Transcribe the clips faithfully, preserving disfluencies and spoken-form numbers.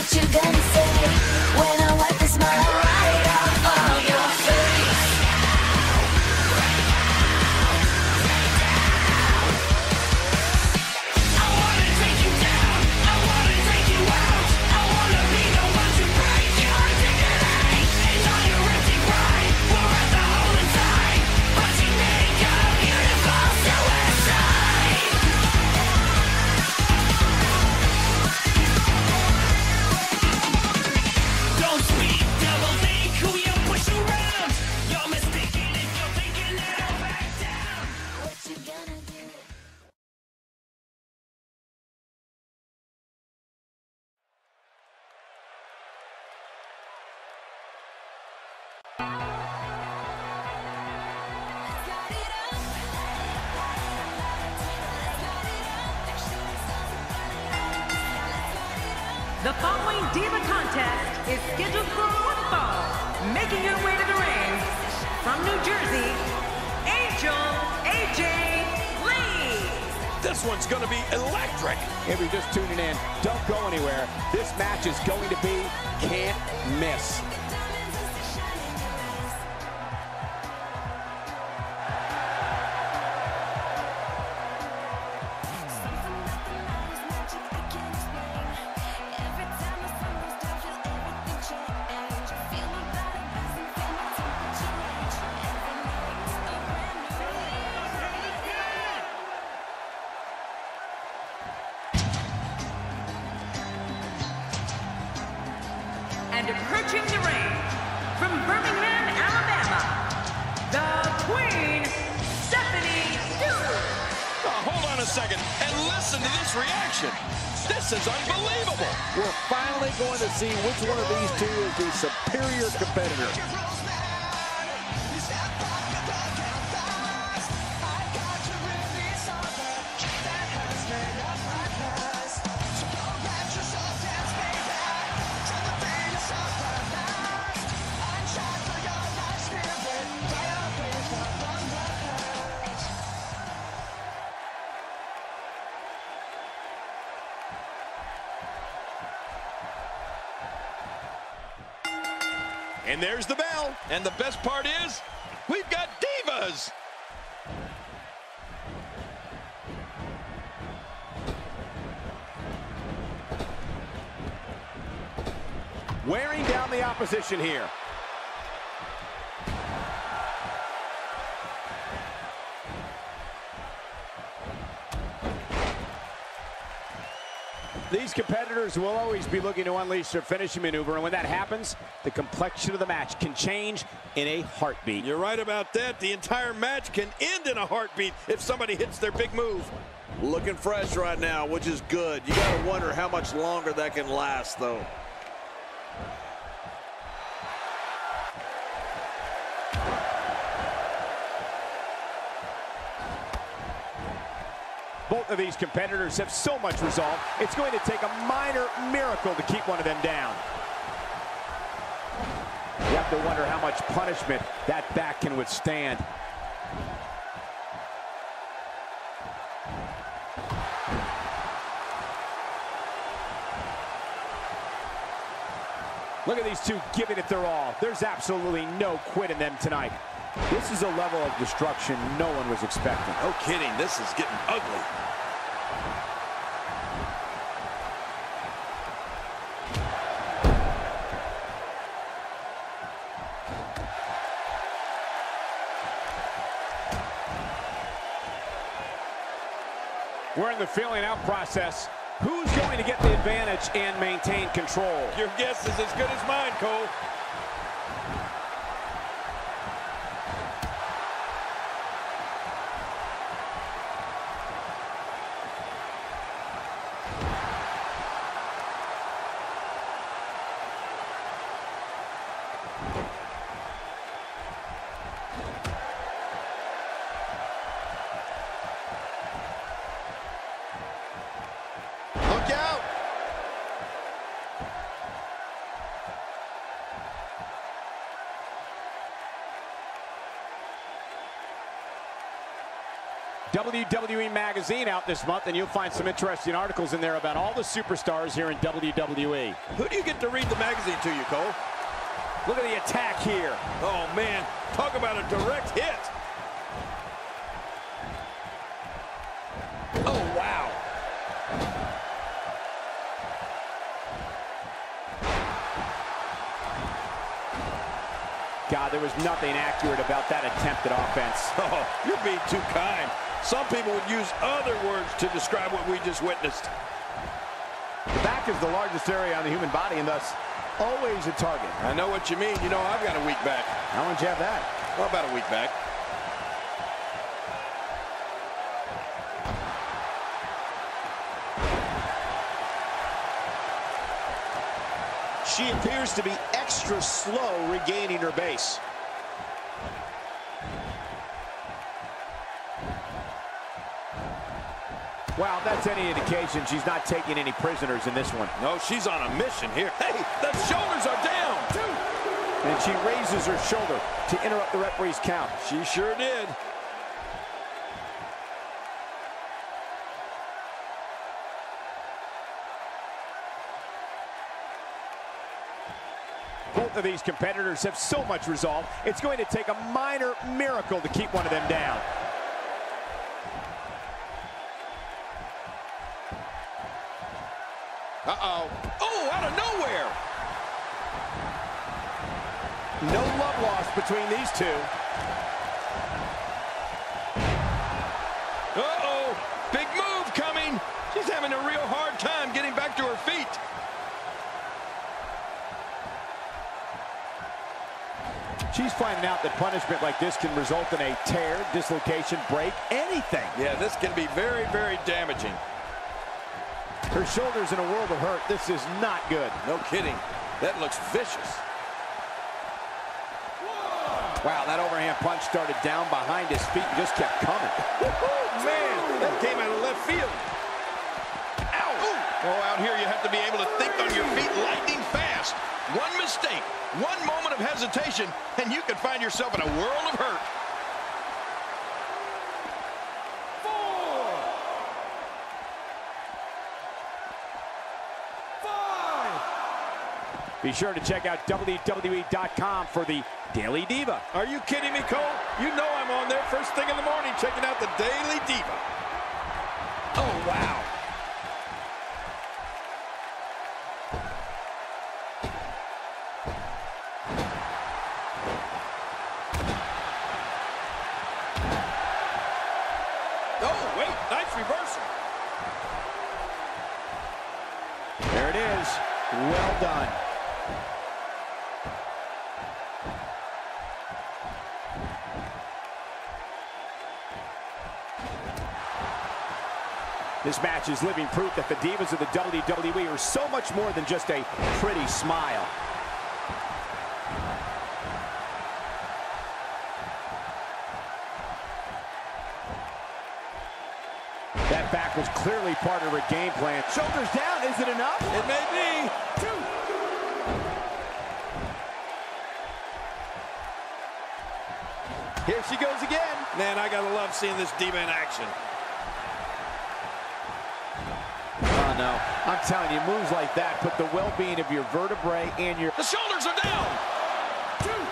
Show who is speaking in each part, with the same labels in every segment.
Speaker 1: What you gonna say when I wipe the smile right off of your face? I wanna take you down, I wanna take you out, I wanna be the one to break your dignity. It's all your empty pride, we're at the hole inside, but you make a beautiful suicide. Don't speak, double think who you push around. You're mistaken if you're thinking that I'll back down. What you gonna do?
Speaker 2: The following Diva contest is scheduled for one fall. Making her way to the ring from New Jersey, Angel A J Lee.
Speaker 3: This one's gonna be electric.
Speaker 4: If you're just tuning in, don't go anywhere. This match is going to be can't miss.
Speaker 2: And approaching the ring from Birmingham, Alabama, the Queen, Stephanie Stewart.
Speaker 3: Oh, hold on a second and listen to this reaction. This is unbelievable.
Speaker 4: We're finally going to see which one of these two is the superior competitor.
Speaker 3: And there's the bell. And the best part is, we've got divas.
Speaker 4: Wearing down the opposition here. These competitors will always be looking to unleash their finishing maneuver, and when that happens, the complexion of the match can change in a heartbeat.
Speaker 3: You're right about that. The entire match can end in a heartbeat if somebody hits their big move.
Speaker 5: Looking fresh right now, which is good. You gotta wonder how much longer that can last, though.
Speaker 4: Both of these competitors have so much resolve, it's going to take a minor miracle to keep one of them down. You have to wonder how much punishment that back can withstand. Look at these two giving it their all. There's absolutely no quit in them tonight. This is a level of destruction no one was expecting.
Speaker 3: No kidding, this is getting ugly.
Speaker 4: We're in the feeling out process. Who's going to get the advantage and maintain control?
Speaker 3: Your guess is as good as mine, Cole.
Speaker 5: Look out!
Speaker 4: W W E Magazine out this month, and you'll find some interesting articles in there about all the superstars here in W W E.
Speaker 5: Who do you get to read the magazine to, you Cole?
Speaker 4: Look at the attack here.
Speaker 5: Oh, man. Talk about a direct hit. Oh, wow.
Speaker 4: God, there was nothing accurate about that attempted offense.
Speaker 5: Oh, you're being too kind. Some people would use other words to describe what we just witnessed.
Speaker 6: The back is the largest area on the human body and thus always a target.
Speaker 5: I know what you mean. You know, I've got a weak back.
Speaker 6: How long did you have that?
Speaker 5: Well, about a week back.
Speaker 3: She appears to be extra slow regaining her base.
Speaker 4: Wow, that's any indication she's not taking any prisoners in this one.
Speaker 5: No, she's on a mission here. Hey, the shoulders are down.
Speaker 4: And she raises her shoulder to interrupt the referee's count.
Speaker 5: She sure did.
Speaker 4: Both of these competitors have so much resolve, it's going to take a minor miracle to keep one of them down.
Speaker 5: Uh-oh. Oh, out of nowhere.
Speaker 4: No love lost between these two.
Speaker 3: Uh-oh. Big move coming. She's having a real hard time getting back to her feet.
Speaker 4: She's finding out that punishment like this can result in a tear, dislocation, break, anything.
Speaker 5: Yeah, this can be very, very damaging.
Speaker 4: Her shoulder's in a world of hurt. This is not good.
Speaker 5: No kidding. That looks vicious.
Speaker 4: Wow, that overhand punch started down behind his feet and just kept coming.
Speaker 5: Man, that came out of left field.
Speaker 3: Ow! Oh, out here you have to be able to think on your feet lightning fast. One mistake, one moment of hesitation, and you could find yourself in a world of hurt.
Speaker 4: Be sure to check out W W E dot com for the Daily Diva.
Speaker 5: Are you kidding me, Cole? You know I'm on there first thing in the morning checking out the Daily Diva.
Speaker 3: Oh, wow.
Speaker 5: Oh, wait, nice reversal.
Speaker 4: There it is. Well done. This match is living proof that the divas of the W W E are so much more than just a pretty smile. That back was clearly part of her game plan. Shoulders down, is it enough?
Speaker 5: It may be.
Speaker 4: Two. Here she goes again.
Speaker 5: Man, I gotta love seeing this Diva in action.
Speaker 4: Oh, no. I'm telling you, moves like that put the well-being of your vertebrae and your...
Speaker 3: The shoulders are down.
Speaker 4: Two.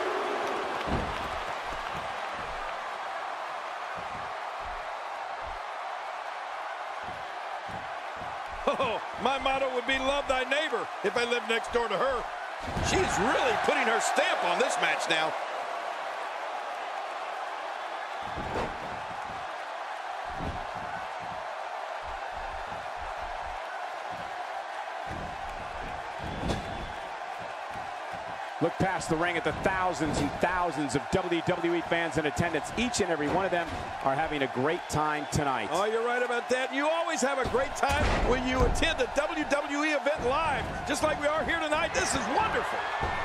Speaker 5: Oh, my motto would be love thy neighbor if I lived next door to her. She is really putting her stamp on this match now.
Speaker 4: Look past the ring at the thousands and thousands of W W E fans in attendance. Each and every one of them are having a great time tonight.
Speaker 5: Oh, you're right about that. You always have a great time when you attend a W W E event live, just like we are here tonight. This is wonderful.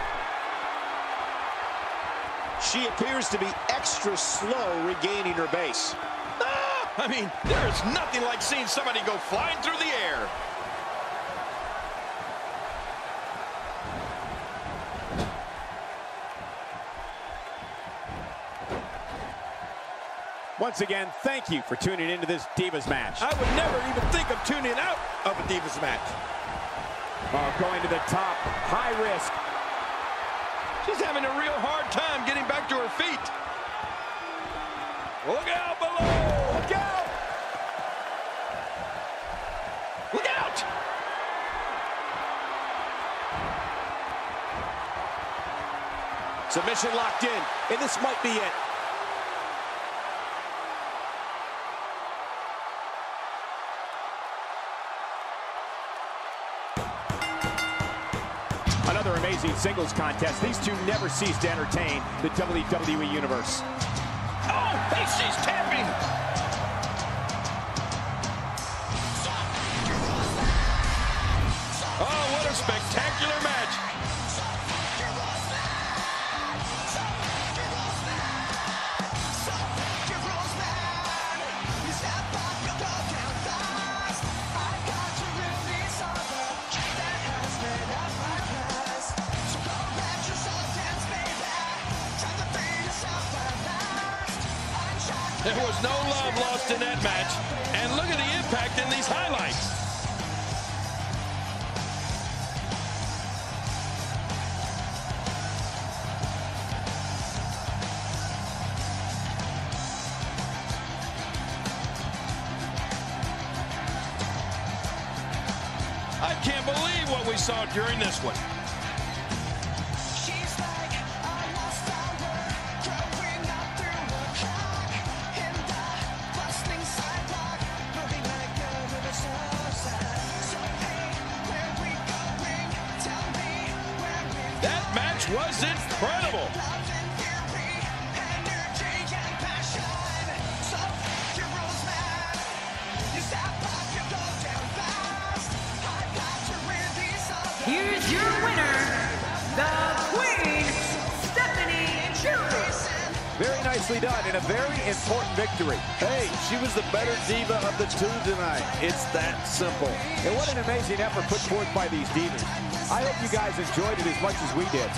Speaker 3: She appears to be extra slow regaining her base. Ah, I mean, there is nothing like seeing somebody go flying through the air.
Speaker 4: Once again, thank you for tuning into this Divas match.
Speaker 5: I would never even think of tuning out of a Divas match.
Speaker 4: Oh, going to the top, high risk.
Speaker 3: She's having a real hard time getting back to her feet.
Speaker 5: Look out below!
Speaker 4: Look out!
Speaker 3: Look out!
Speaker 5: Submission locked in, and this might be it.
Speaker 4: Another amazing singles contest. These two never cease to entertain the W W E Universe.
Speaker 3: Oh, hey, she's tapping. Oh, what a spectacular match. There was no love lost in that match. And look at the impact in these highlights. I can't believe what we saw during this one. That match was incredible.
Speaker 2: Here's your winner, the Queen, Stephanie Jones.
Speaker 6: Very nicely done, and a very important victory.
Speaker 5: Hey, she was the better diva of the two tonight. It's that simple.
Speaker 4: And what an amazing effort put forth by these divas. I hope you guys enjoyed it as much as we did.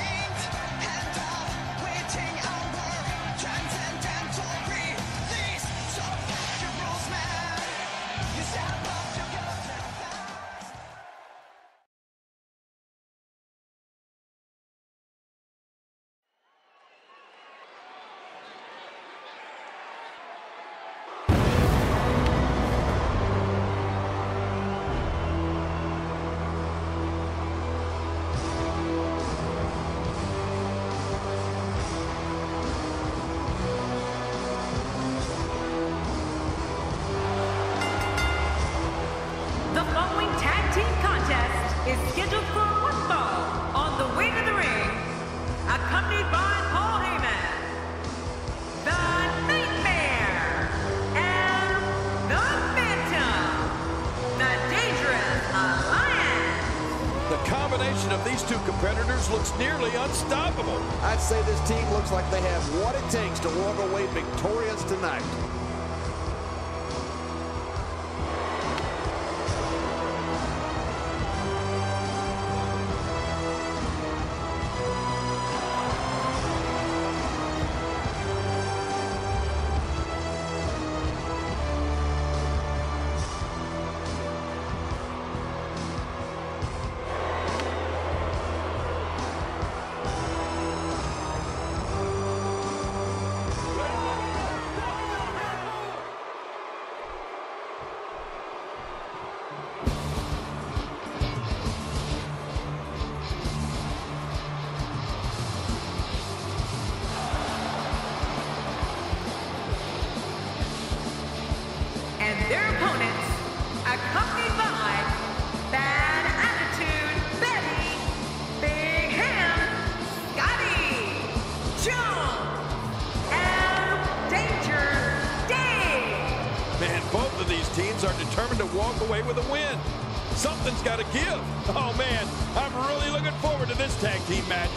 Speaker 2: The following tag team contest is scheduled for one fall on the way to the ring, accompanied by Paul Heyman, the Nightmare, and the Phantom, the Dangerous Alliance.
Speaker 5: The combination of these two competitors looks nearly unstoppable.
Speaker 6: I'd say this team looks like they have what it takes to walk away victorious tonight.
Speaker 2: And their opponents, accompanied by Bad Attitude Betty, Big Ham, Scotty, Jones, and Danger Dave.
Speaker 5: Man, both of these teams are determined to walk away with a win. Something's got to give. Oh, man, I'm really looking forward to this tag team match.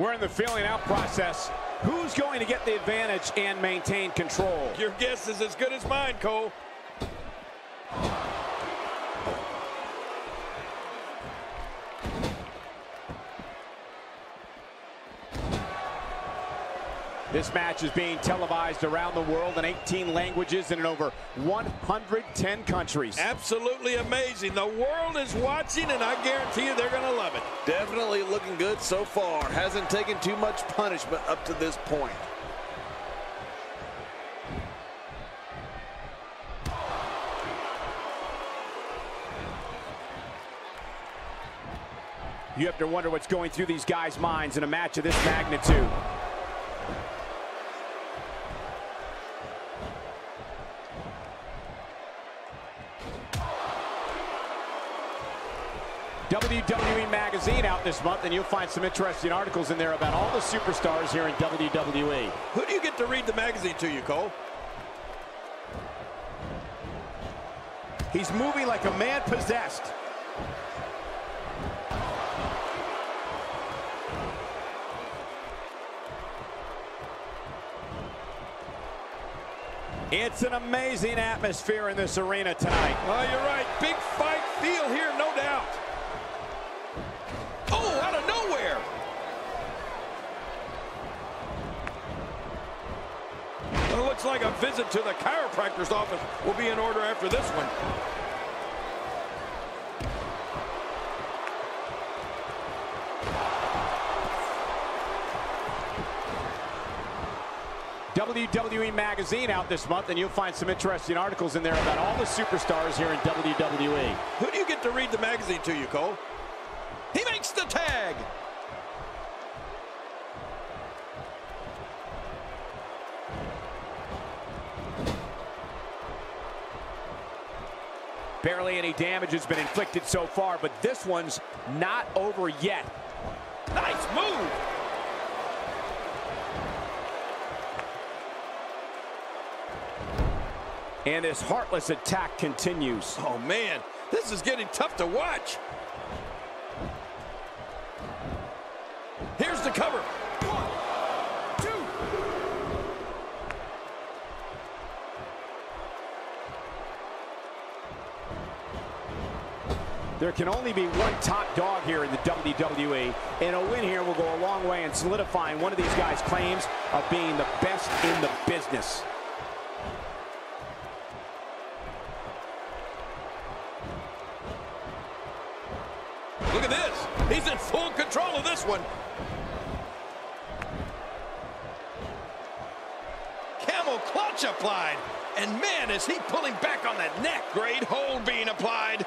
Speaker 4: We're in the feeling out process. Who's going to get the advantage and maintain control?
Speaker 5: Your guess is as good as mine, Cole.
Speaker 4: This match is being televised around the world in eighteen languages and in over one hundred ten countries.
Speaker 5: Absolutely amazing. The world is watching, and I guarantee you they're going to love it.
Speaker 7: Definitely looking good so far. Hasn't taken too much punishment up to this point.
Speaker 4: You have to wonder what's going through these guys' minds in a match of this magnitude. W W E Magazine out this month, and you'll find some interesting articles in there about all the superstars here in W W E.
Speaker 5: Who do you get to read the magazine to you, Cole?
Speaker 6: He's moving like a man possessed.
Speaker 4: It's an amazing atmosphere in this arena tonight.
Speaker 5: Oh, you're right. Big fight feel here, no doubt. Oh, out of nowhere. Well, it looks like a visit to the chiropractor's office will be in order after this one.
Speaker 4: W W E Magazine out this month, and you'll find some interesting articles in there about all the superstars here in W W E.
Speaker 5: Who do you get to read the magazine to you, Cole? He makes the tag.
Speaker 4: Barely any damage has been inflicted so far, but this one's not over yet.
Speaker 5: Nice move.
Speaker 4: And this heartless attack continues.
Speaker 5: Oh, man, this is getting tough to watch. Here's the cover. One, two.
Speaker 4: There can only be one top dog here in the W W E, and a win here will go a long way in solidifying one of these guys' claims of being the best in the business.
Speaker 5: Look at this. He's in full control of this one. Camel clutch applied. And man, is he pulling back on that neck. Great hold being applied.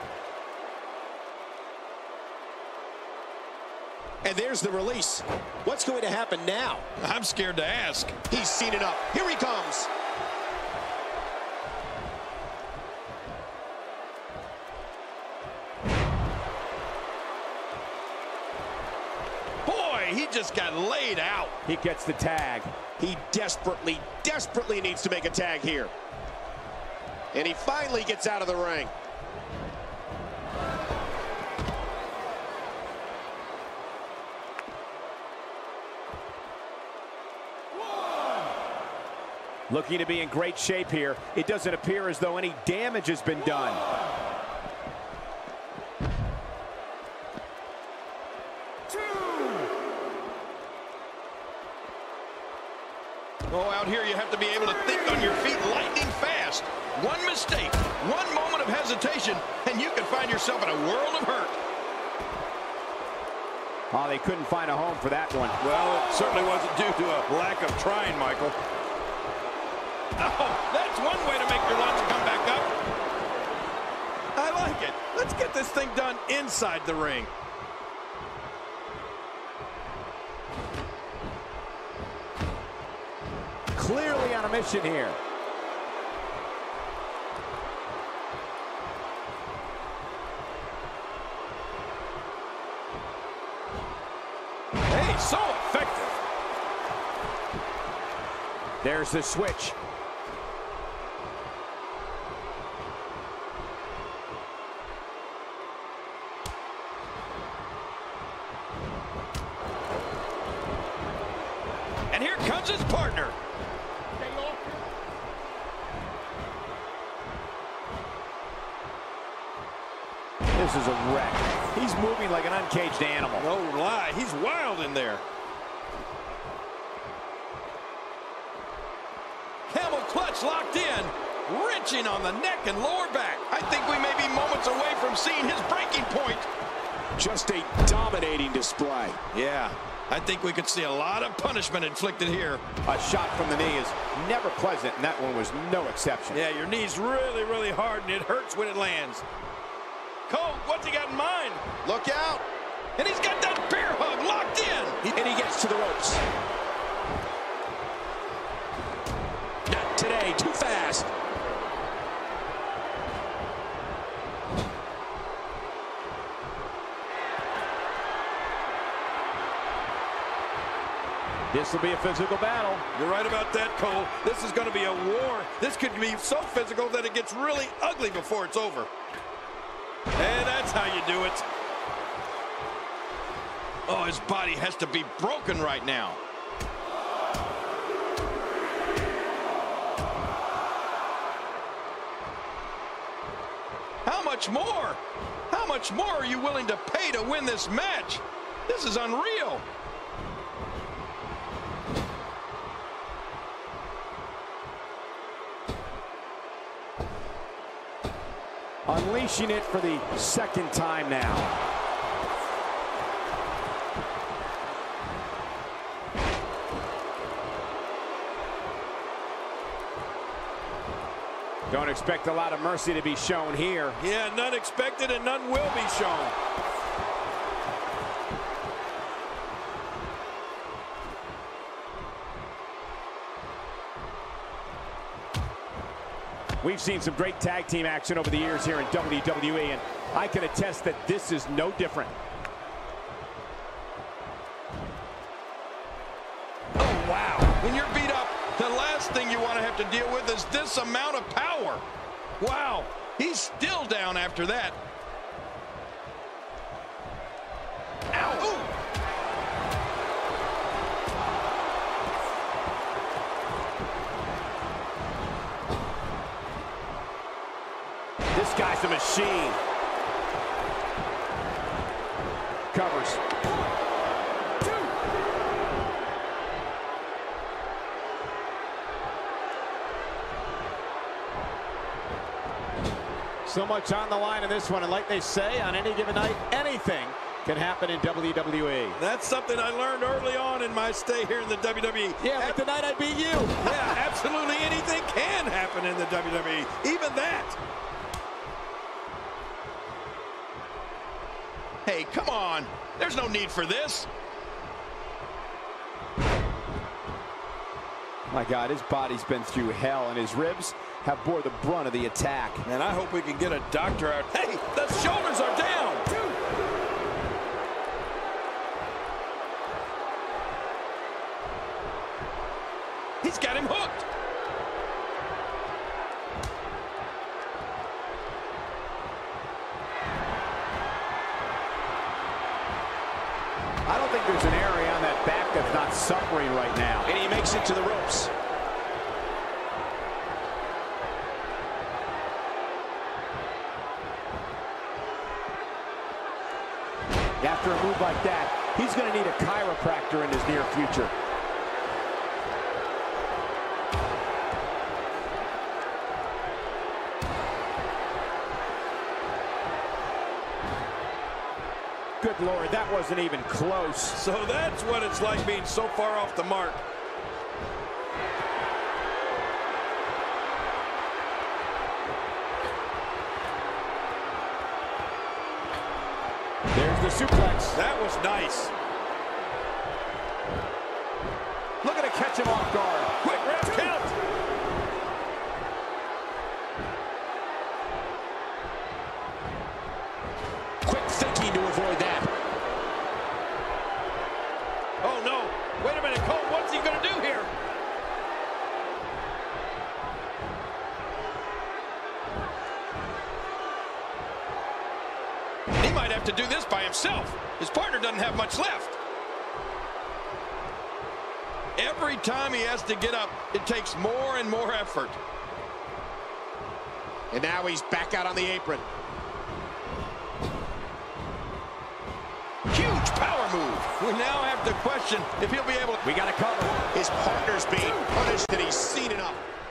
Speaker 8: And there's the release. What's going to happen now?
Speaker 5: I'm scared to ask.
Speaker 8: He's seen it up. Here he comes.
Speaker 5: He just got laid out.
Speaker 4: He gets the tag.
Speaker 8: He desperately, desperately needs to make a tag here. And he finally gets out of the ring.
Speaker 4: Looking to be in great shape here. It doesn't appear as though any damage has been done.
Speaker 3: Oh, out here you have to be able to think on your feet lightning fast. One mistake, one moment of hesitation, and you can find yourself in a world of hurt.
Speaker 4: Oh, they couldn't find a home for that one.
Speaker 5: Well, it certainly wasn't due to a lack of trying, Michael. Oh, that's one way to make your lunch come back up. I like it. Let's get this thing done inside the ring.
Speaker 4: Clearly on a mission here.
Speaker 5: Hey, so effective.
Speaker 4: There's the switch.
Speaker 5: And here comes his partner.
Speaker 4: This is a wreck. He's moving like an uncaged animal.
Speaker 5: No lie, he's wild in there. Camel clutch locked in, wrenching on the neck and lower back. I think we may be moments away from seeing his breaking point.
Speaker 8: Just a dominating display.
Speaker 5: Yeah, I think we could see a lot of punishment inflicted here.
Speaker 4: A shot from the knee is never pleasant, and that one was no exception.
Speaker 5: Yeah, your knee's really, really hard, and it hurts when it lands. Cole, what's he got in mind?
Speaker 8: Look out.
Speaker 5: And he's got that bear hug locked in.
Speaker 8: And he gets to the ropes. Not today, too fast.
Speaker 4: This will be a physical battle.
Speaker 5: You're right about that, Cole. This is going to be a war. This could be so physical that it gets really ugly before it's over. And that's how you do it. Oh, his body has to be broken right now. How much more? How much more are you willing to pay to win this match? This is unreal.
Speaker 4: Unleashing it for the second time now. Don't expect a lot of mercy to be shown here.
Speaker 5: Yeah, none expected and none will be shown.
Speaker 4: We've seen some great tag team action over the years here in W W E, and I can attest that this is no different.
Speaker 5: Oh, wow. When you're beat up, the last thing you want to have to deal with is this amount of power. Wow. He's still down after that. Ow. Ooh.
Speaker 4: This guy's a machine. Covers. One, two. So much on the line in this one, and like they say, on any given night, anything can happen in W W E.
Speaker 5: That's something I learned early on in my stay here in the W W E.
Speaker 4: Yeah, like the night I beat you.
Speaker 5: Yeah, absolutely anything can happen in the W W E. Even that. Hey, come on. There's no need for this.
Speaker 4: My God, his body's been through hell, and his ribs have bore the brunt of the attack.
Speaker 5: And I hope we can get a doctor out. Hey, the shoulders are down. He's got him hooked.
Speaker 4: I don't think there's an area on that back that's not suffering right now.
Speaker 8: And he makes it to the ropes.
Speaker 4: After a move like that, he's going to need a chiropractor in his near future. Good Lord, that wasn't even close.
Speaker 5: So that's what it's like being so far off the mark.
Speaker 4: There's the suplex.
Speaker 5: That was nice.
Speaker 4: Looking to catch him off guard.
Speaker 5: Quick ref count.
Speaker 8: Quick thinking to avoid that.
Speaker 5: Oh, no. Wait a minute, Cole. What's he going to do here? He might have to do this by himself. His partner doesn't have much left.
Speaker 3: Every time he has to get up, it takes more and more effort.
Speaker 8: And now he's back out on the apron.
Speaker 3: Huge power move. We now have to question if he'll be able to...
Speaker 4: We got to cover.
Speaker 8: His partner's being punished and he's seen enough.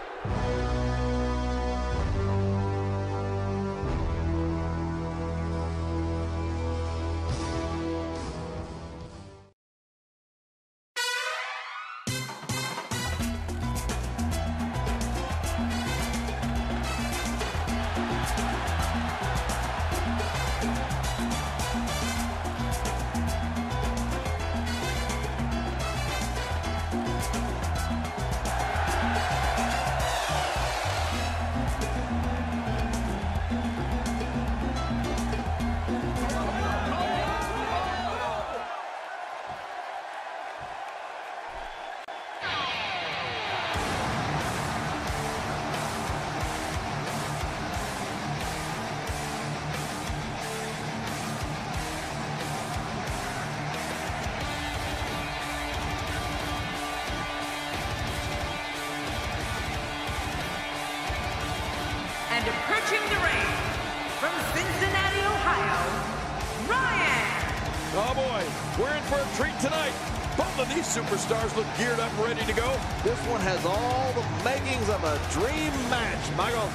Speaker 2: And approaching the ring, from Cincinnati, Ohio, Ryan.
Speaker 3: Oh boy, we're in for a treat tonight. Both of these superstars look geared up and ready to go.
Speaker 7: This one has all the makings of a dream match, Michael.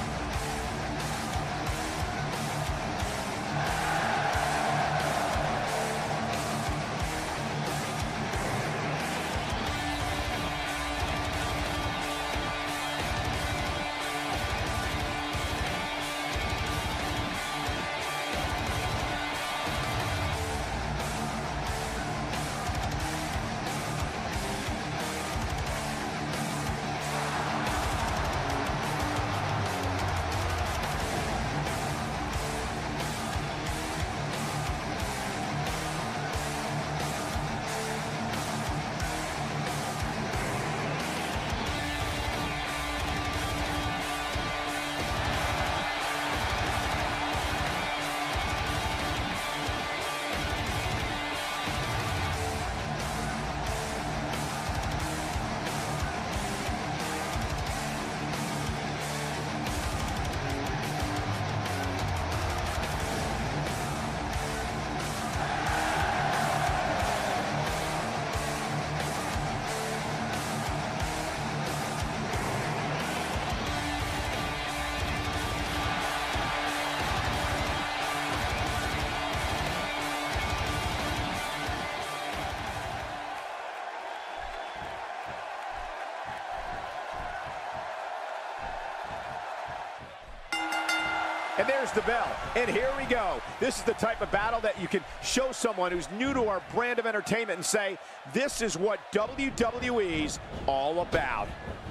Speaker 6: And there's the bell. And here we go. This is the type of battle that you can show someone who's new to our brand of entertainment and say, this is what W W E's all about.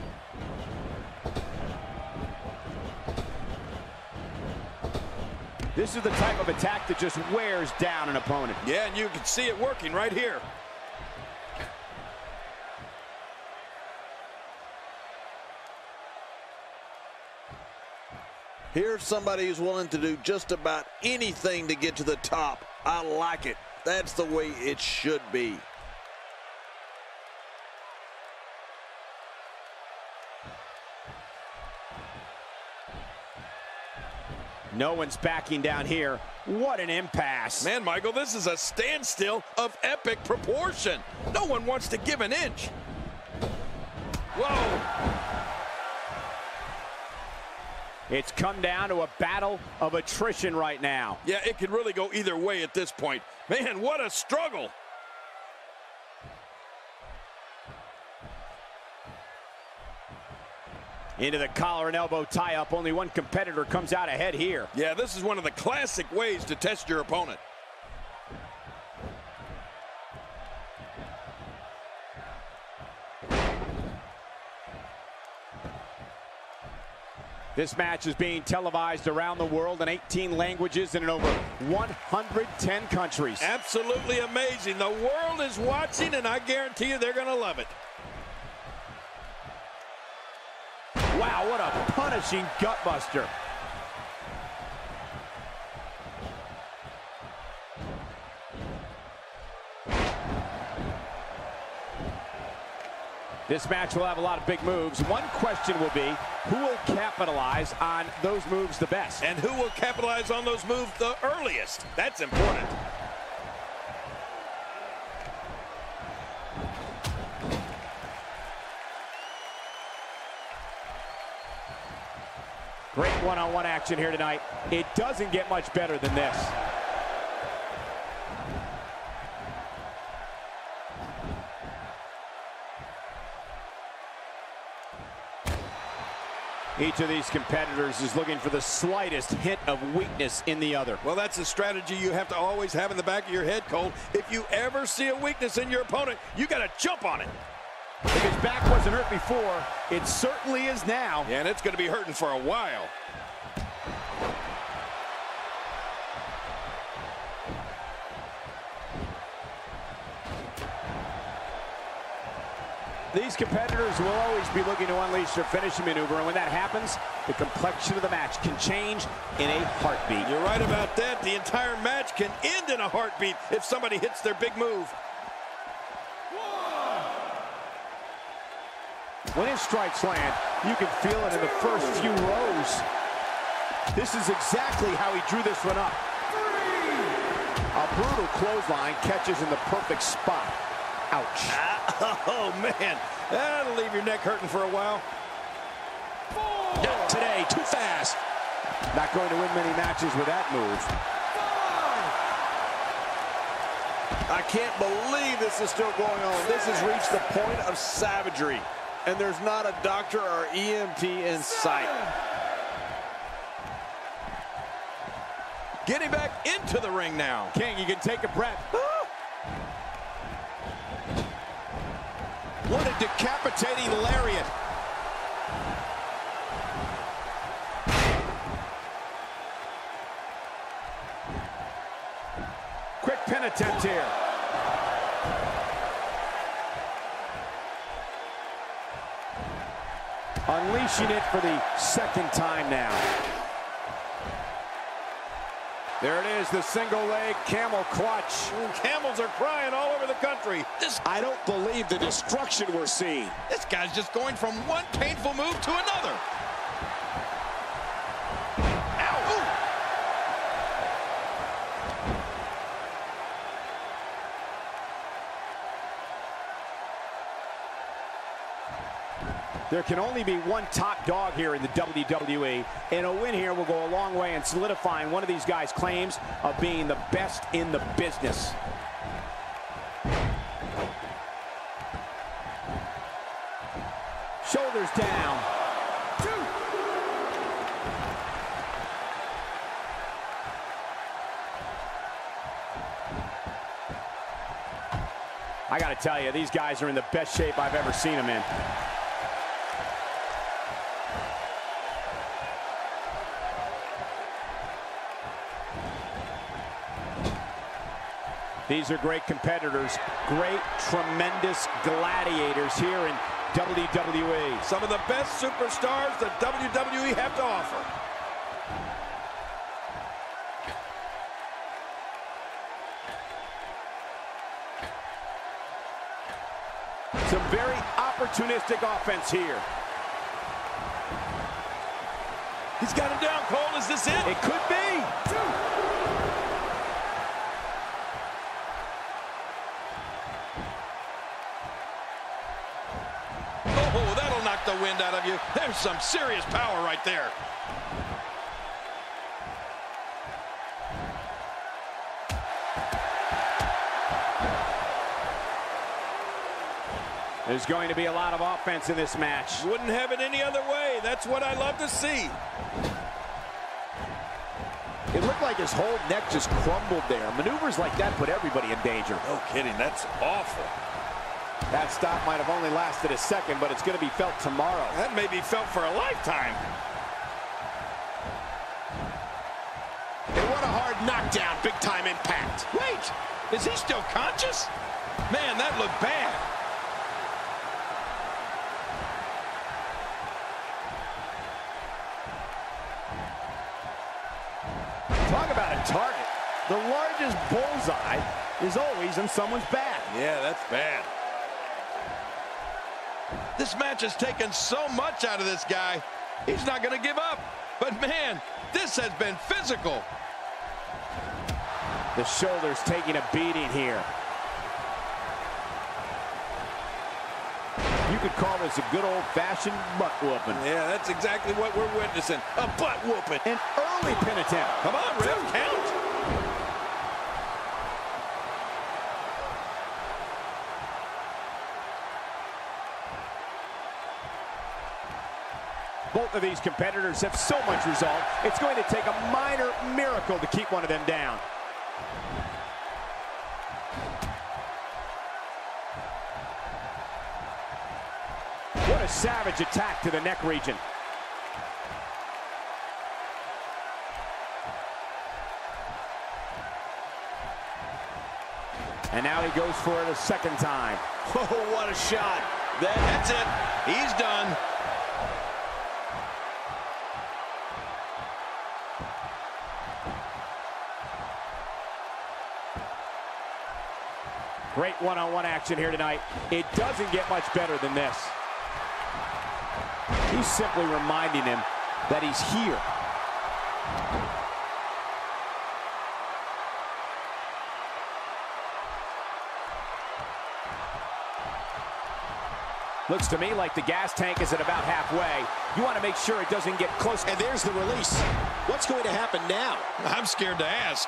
Speaker 6: This is the type of attack that just wears down an opponent.
Speaker 3: Yeah, and you can see it working right here.
Speaker 7: Here's somebody who's willing to do just about anything to get to the top. I like it. That's the way it should be.
Speaker 4: No one's backing down here. What an impasse.
Speaker 3: Man, Michael, this is a standstill of epic proportion. No one wants to give an inch. Whoa.
Speaker 4: It's come down to a battle of attrition right now.
Speaker 3: Yeah, it could really go either way at this point. Man, what a struggle.
Speaker 4: Into the collar and elbow tie-up. Only one competitor comes out ahead here.
Speaker 3: Yeah, this is one of the classic ways to test your opponent.
Speaker 4: This match is being televised around the world in eighteen languages and in over one hundred ten countries.
Speaker 3: Absolutely amazing. The world is watching, and I guarantee you they're going to love it.
Speaker 4: Wow, what a punishing gutbuster. This match will have a lot of big moves. One question will be, who will capitalize on those moves the best?
Speaker 5: And who will capitalize on those moves the earliest? That's important.
Speaker 4: Great one-on-one action here tonight. It doesn't get much better than this. Each of these competitors is looking for the slightest hint of weakness in the other.
Speaker 5: Well, that's a strategy you have to always have in the back of your head, Cole. If you ever see a weakness in your opponent, you got to jump on it.
Speaker 6: If his back wasn't hurt before, it certainly is now.
Speaker 5: Yeah, and it's going to be hurting for a while.
Speaker 4: These competitors will always be looking to unleash their finishing maneuver, and when that happens, the complexion of the match can change in a heartbeat.
Speaker 5: You're right about that. The entire match can end in a heartbeat if somebody hits their big move.
Speaker 6: When his strikes land, you can feel it in the first few rows. This is exactly how he drew this one up. A brutal clothesline catches in the perfect spot. Ouch.
Speaker 5: Oh, man. That'll leave your neck hurting for a while.
Speaker 8: Not today. Too fast.
Speaker 6: Not going to win many matches with that move.
Speaker 7: I can't believe this is still going on. This has reached the point of savagery. And there's not a doctor or E M T in sight.
Speaker 5: Getting back into the ring now.
Speaker 6: King, you can take a breath.
Speaker 8: What a decapitating lariat.
Speaker 6: Quick pin attempt here. Unleashing it for the second time now. There it is, the single leg camel clutch.
Speaker 5: Camels are crying all over the country.
Speaker 8: This, I don't believe the destruction we're seeing.
Speaker 3: This guy's just going from one painful move to another. Ow! Ooh.
Speaker 6: There can only be one top dog here in the W W E, and a win here will go a long way in solidifying one of these guys' claims of being the best in the business. Shoulders down. Two. I got to tell you, these guys are in the best shape I've ever seen them in. These are great competitors, great, tremendous gladiators here in W W E.
Speaker 5: Some of the best superstars that W W E have to offer.
Speaker 6: Some very opportunistic offense here.
Speaker 5: He's got him down, Cole. Is this it?
Speaker 6: It could be.
Speaker 3: Oh, that'll knock the wind out of you. There's some serious power right there.
Speaker 6: There's going to be a lot of offense in this match.
Speaker 5: Wouldn't have it any other way. That's what I love to see.
Speaker 6: It looked like his whole neck just crumbled there. Maneuvers like that put everybody in danger.
Speaker 5: No kidding. That's awful.
Speaker 6: That stop might have only lasted a second, but it's going to be felt tomorrow.
Speaker 5: That may be felt for a lifetime.
Speaker 8: And what a hard knockdown, big time impact.
Speaker 3: Wait, is he still conscious? Man, that looked bad.
Speaker 6: Talk about a target. The largest bullseye is always in someone's back.
Speaker 5: Yeah, that's bad.
Speaker 3: This match has taken so much out of this guy. He's not going to give up. But man, this has been physical.
Speaker 4: The shoulder's taking a beating here. You could call this a good old-fashioned butt whooping.
Speaker 5: Yeah, that's exactly what we're witnessing. A butt whooping.
Speaker 4: An early pin attempt.
Speaker 5: Come on, ref, count.
Speaker 4: Both of these competitors have so much resolve, it's going to take a minor miracle to keep one of them down. What a savage attack to the neck region. And now he goes for it a second time.
Speaker 8: Oh, what a shot. That,
Speaker 3: That's it. He's done.
Speaker 4: Great one-on-one action here tonight. It doesn't get much better than this. He's simply reminding him that he's here. Looks to me like the gas tank is at about halfway. You want to make sure it doesn't get close.
Speaker 8: And there's the release. What's going to happen now?
Speaker 3: I'm scared to ask.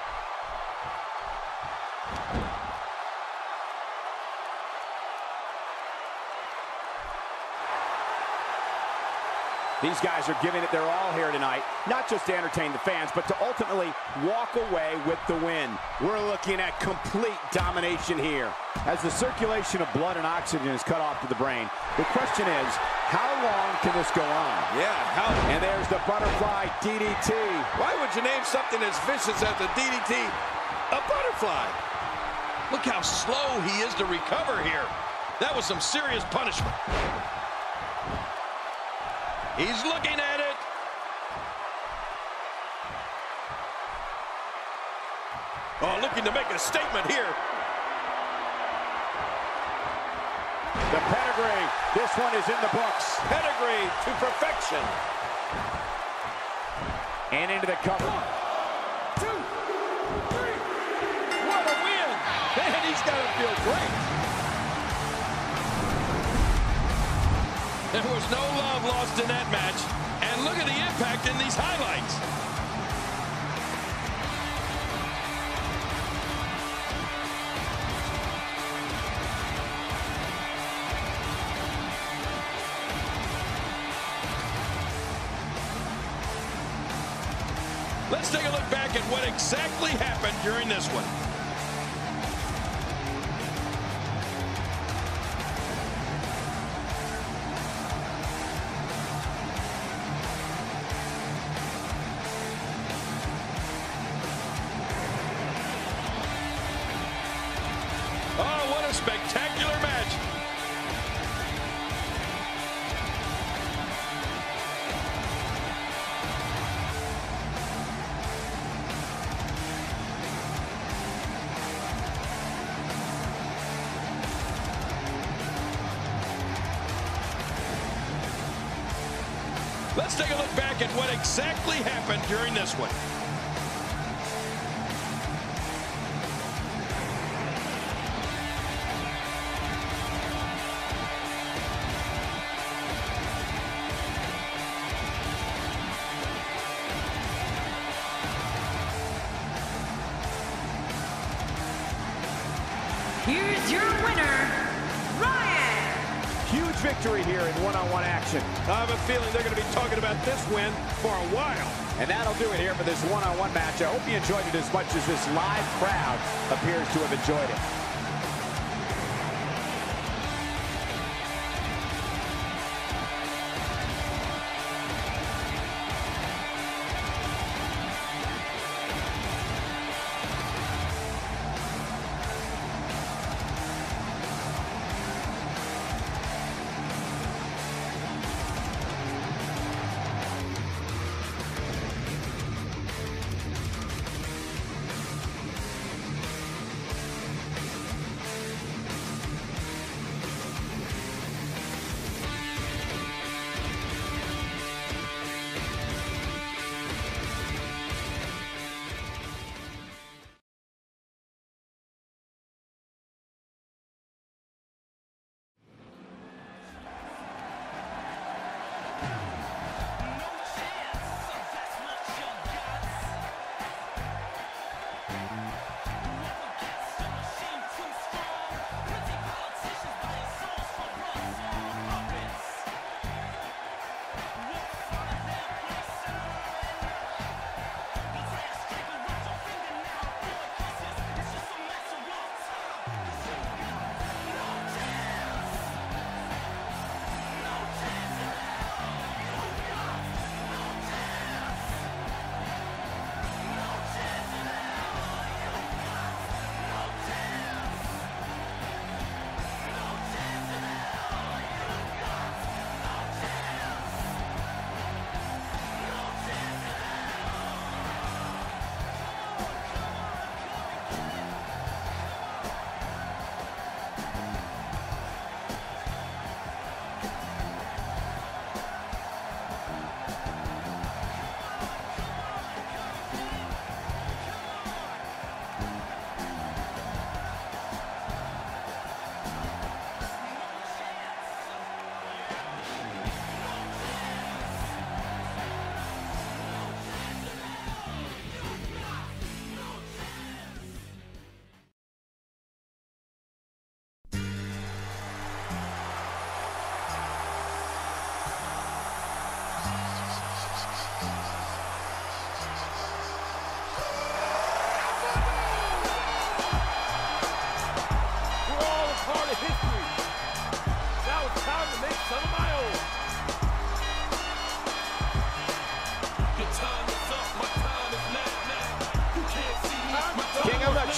Speaker 4: These guys are giving it their all here tonight, not just to entertain the fans, but to ultimately walk away with the win. We're looking at complete domination here. As the circulation of blood and oxygen is cut off to the brain, the question is, how long can this go on?
Speaker 5: Yeah, how?
Speaker 4: And there's the butterfly D D T.
Speaker 5: Why would you name something as vicious as a D D T a butterfly?
Speaker 3: Look how slow he is to recover here. That was some serious punishment. He's looking at it.
Speaker 5: Oh, looking to make a statement here.
Speaker 4: The pedigree. This one is in the books.
Speaker 5: Pedigree to perfection.
Speaker 4: And into the cover.
Speaker 5: One, two, three. What a win. Man, he's got to feel great.
Speaker 3: There was no love lost in that match. And look at the impact in these highlights. Let's take a look back at what exactly happened during this one. Oh, what a spectacular match. Let's take a look back at what exactly happened during this one.
Speaker 2: Here's your winner, Ryan.
Speaker 4: Huge victory here in one-on-one action.
Speaker 5: I have a feeling they're going to be talking about this win for a while.
Speaker 4: And that'll do it here for this one-on-one match. I hope you enjoyed it as much as this live crowd appears to have enjoyed it.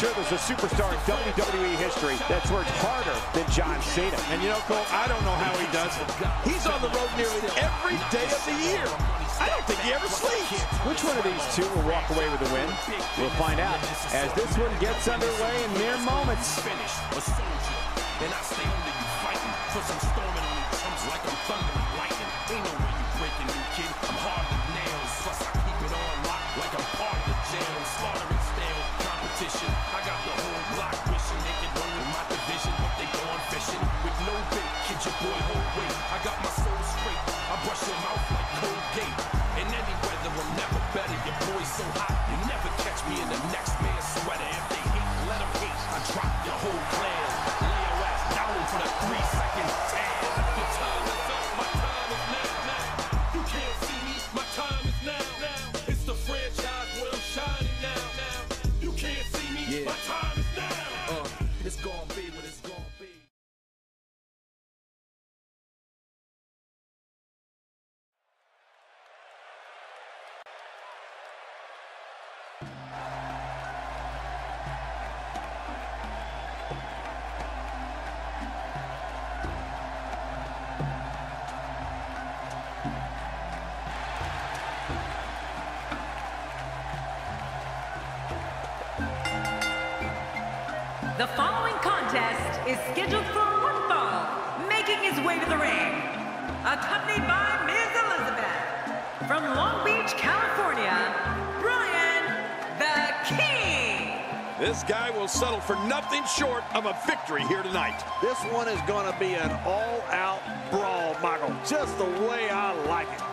Speaker 6: sure there's a superstar in W W E history that's worked harder than John Cena.
Speaker 5: And you know, Cole, I don't know how he does it. He's on the road nearly every day of the year. I don't think he ever sleeps.
Speaker 6: Which one of these two will walk away with the win? We'll find out as this one gets underway in mere moments.
Speaker 1: And I stay under you fighting, plus I'm storming on these chumps like I'm thunder and lightning. Ain't no way you breaking me, kid. I'm hard as nails, plus I keep it on lock like I'm part of the jail. I'm slaughtering stale competition. I got the whole block wishing they could run with my division, but they going fishing with no bait. Kid your boy hold weight. I got my soul straight. I brush your mouth like Colgate. In any weather, I'm never better. Your boy's so hot, you never catch me in the next man's sweater. If they hate, let them hate. I drop your whole clan. For the three second tan. Your time is up, my time is now, now. You can't see me, my time is now, now. It's the franchise where I'm shining now, now. You can't see me, yeah. My time is now. Uh, it's gonna be what it's gonna be.
Speaker 2: The following contest is scheduled for one fall, making his way to the ring, accompanied by Miz Elizabeth. From Long Beach, California, Brian the King.
Speaker 5: This guy will settle for nothing short of a victory here tonight.
Speaker 7: This one is going to be an all-out brawl, Michael, just the way I like it.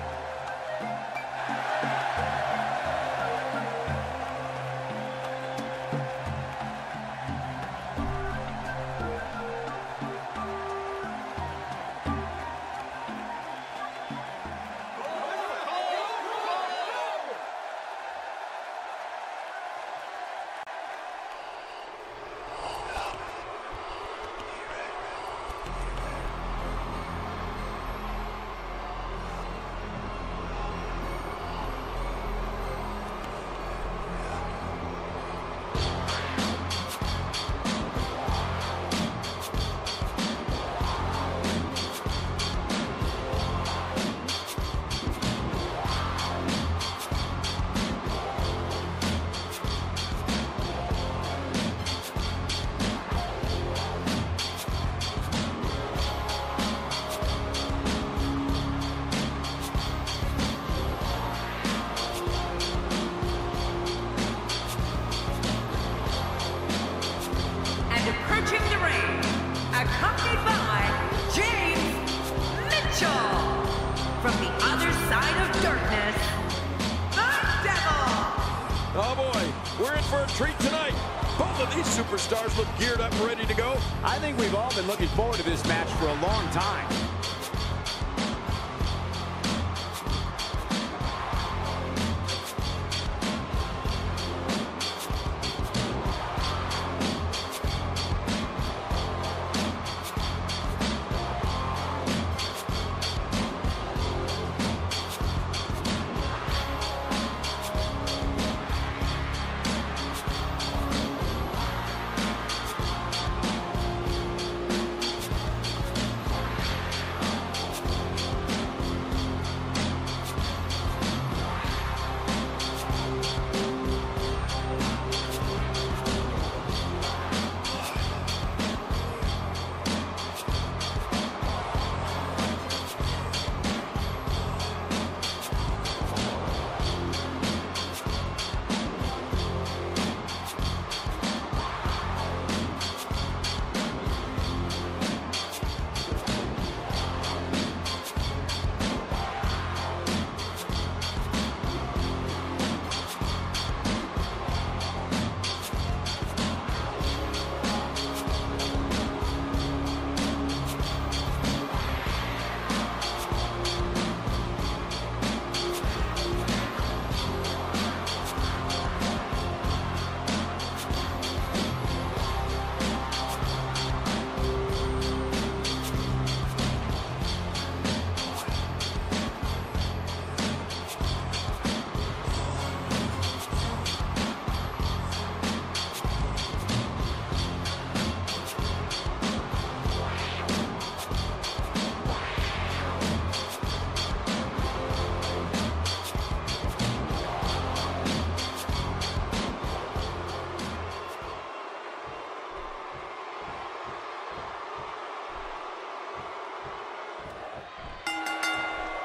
Speaker 2: accompanied by James Mitchell. From the other side of darkness, the Devil.
Speaker 5: Oh boy, we're in for a treat tonight. Both of these superstars look geared up and ready to go.
Speaker 6: I think we've all been looking forward to this match for a long time.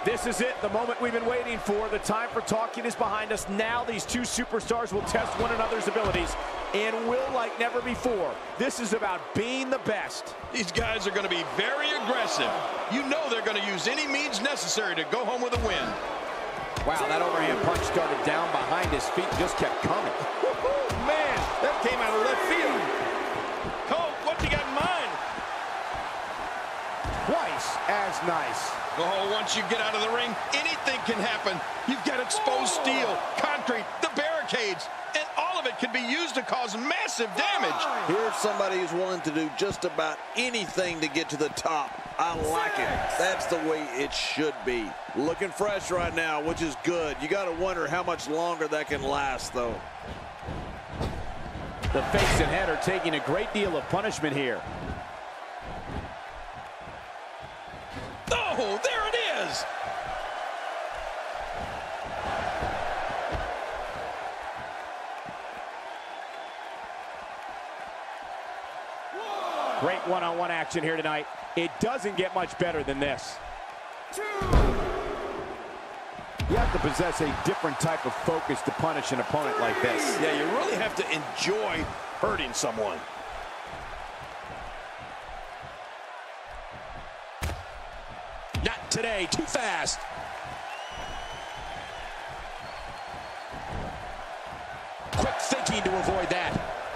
Speaker 6: This is it, the moment we've been waiting for. The time for talking is behind us. Now these two superstars will test one another's abilities and will like never before. This is about being the best.
Speaker 3: These guys are going to be very aggressive. You know they're going to use any means necessary to go home with a win.
Speaker 6: Wow, that overhand punch started down behind his feet and just kept coming.
Speaker 5: Man, that came out of left field. Cole, what you got in mind?
Speaker 6: Twice as nice.
Speaker 3: Oh, once you get out of the ring, anything can happen. You've got exposed steel, concrete, the barricades, and all of it can be used to cause massive damage.
Speaker 7: Here's somebody who's willing to do just about anything to get to the top. I like it. That's the way it should be. Looking fresh right now, which is good. You got to wonder how much longer that can last, though.
Speaker 6: The face and head are taking a great deal of punishment here.
Speaker 3: Oh, there it is!
Speaker 6: Great one-on-one action here tonight. It doesn't get much better than this. You have to possess a different type of focus to punish an opponent like this.
Speaker 5: Yeah, you really have to enjoy hurting someone.
Speaker 8: Not today, too fast. Quick thinking to avoid that.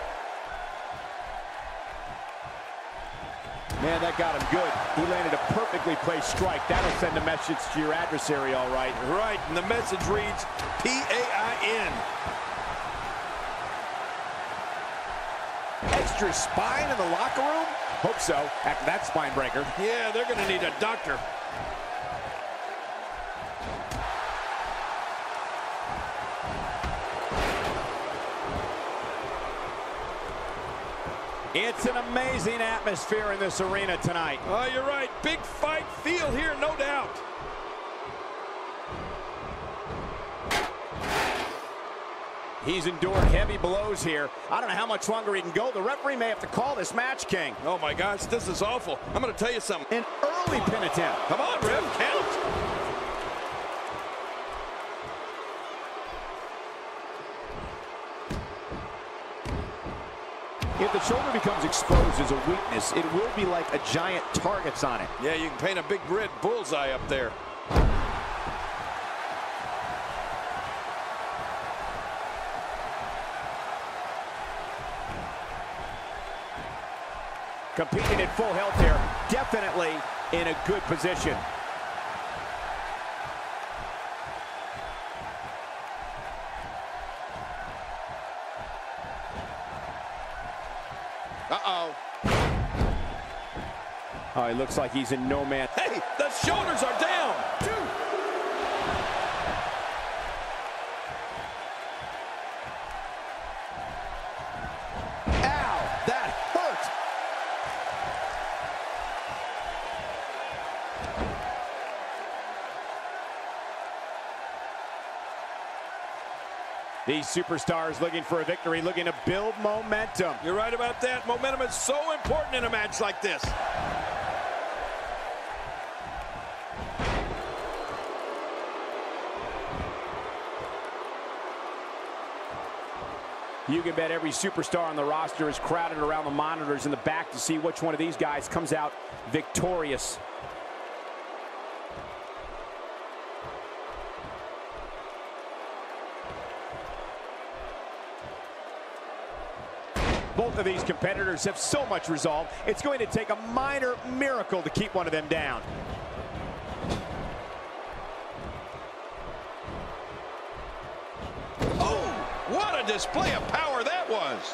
Speaker 6: Man, that got him good. He landed a perfectly placed strike. That'll send a message to your adversary, all right.
Speaker 5: Right, and the message reads P A I N.
Speaker 6: Extra spine in the locker room? Hope so, after that spine breaker.
Speaker 5: Yeah, they're going to need a doctor.
Speaker 6: It's an amazing atmosphere in this arena tonight.
Speaker 5: Oh, you're right. Big fight feel here, no doubt.
Speaker 6: He's endured heavy blows here. I don't know how much longer he can go. The referee may have to call this match, King.
Speaker 5: Oh, my gosh, this is awful. I'm going to tell you something.
Speaker 6: An early pin attempt.
Speaker 5: Come on, ref, count.
Speaker 6: If the shoulder becomes exposed as a weakness, it will be like a giant targets on it.
Speaker 5: Yeah, you can paint a big red bullseye up there.
Speaker 6: Competing at full health here, definitely in a good position.
Speaker 8: Uh-oh.
Speaker 6: Oh, he looks like he's in no man.
Speaker 5: Hey, the shoulders are down. Two.
Speaker 6: Ow, that hurt. These superstars looking for a victory, looking to build momentum.
Speaker 5: You're right about that. Momentum is so important in a match like this.
Speaker 6: You can bet every superstar on the roster is crowded around the monitors in the back to see which one of these guys comes out victorious. Both of these competitors have so much resolve, it's going to take a minor miracle to keep one of them down.
Speaker 3: Oh, what a display of power that was.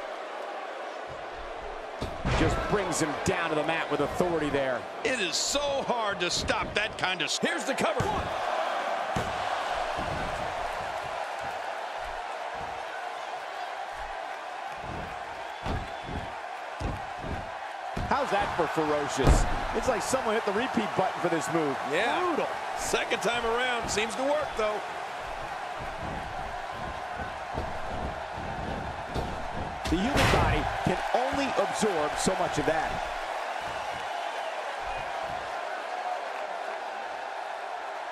Speaker 6: Just brings him down to the mat with authority there.
Speaker 3: It is so hard to stop that kind of...
Speaker 5: Here's the cover.
Speaker 6: How's that for ferocious? It's like someone hit the repeat button for this move.
Speaker 5: Yeah.
Speaker 6: Brutal.
Speaker 5: Second time around. Seems to work, though.
Speaker 6: The human body can only absorb so much of that.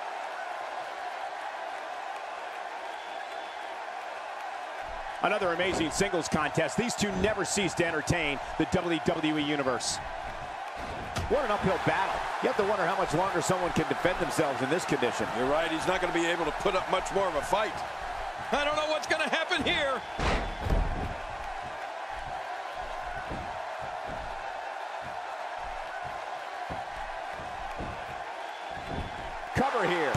Speaker 6: Another amazing singles contest. These two never cease to entertain the W W E Universe. What an uphill battle. You have to wonder how much longer someone can defend themselves in this condition.
Speaker 5: You're right, he's not going to be able to put up much more of a fight. I don't know what's going to happen here.
Speaker 6: Cover here.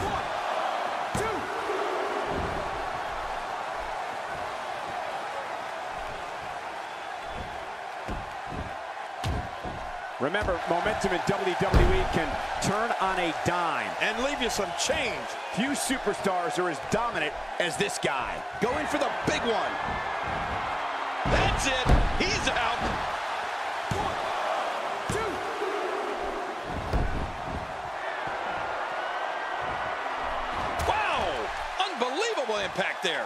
Speaker 6: Remember, momentum in W W E can turn on a dime.
Speaker 5: And leave you some change.
Speaker 6: Few superstars are as dominant as this guy.
Speaker 8: Going for the big one.
Speaker 3: That's it. He's out.
Speaker 1: One, two.
Speaker 3: Wow. Unbelievable impact there.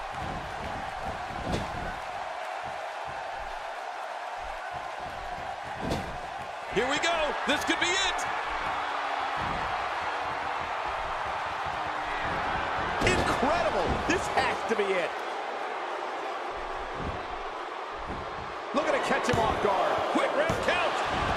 Speaker 3: Here we go. This could be it.
Speaker 6: Incredible. This has to be it. Looking to catch him off guard.
Speaker 3: Quick ref count.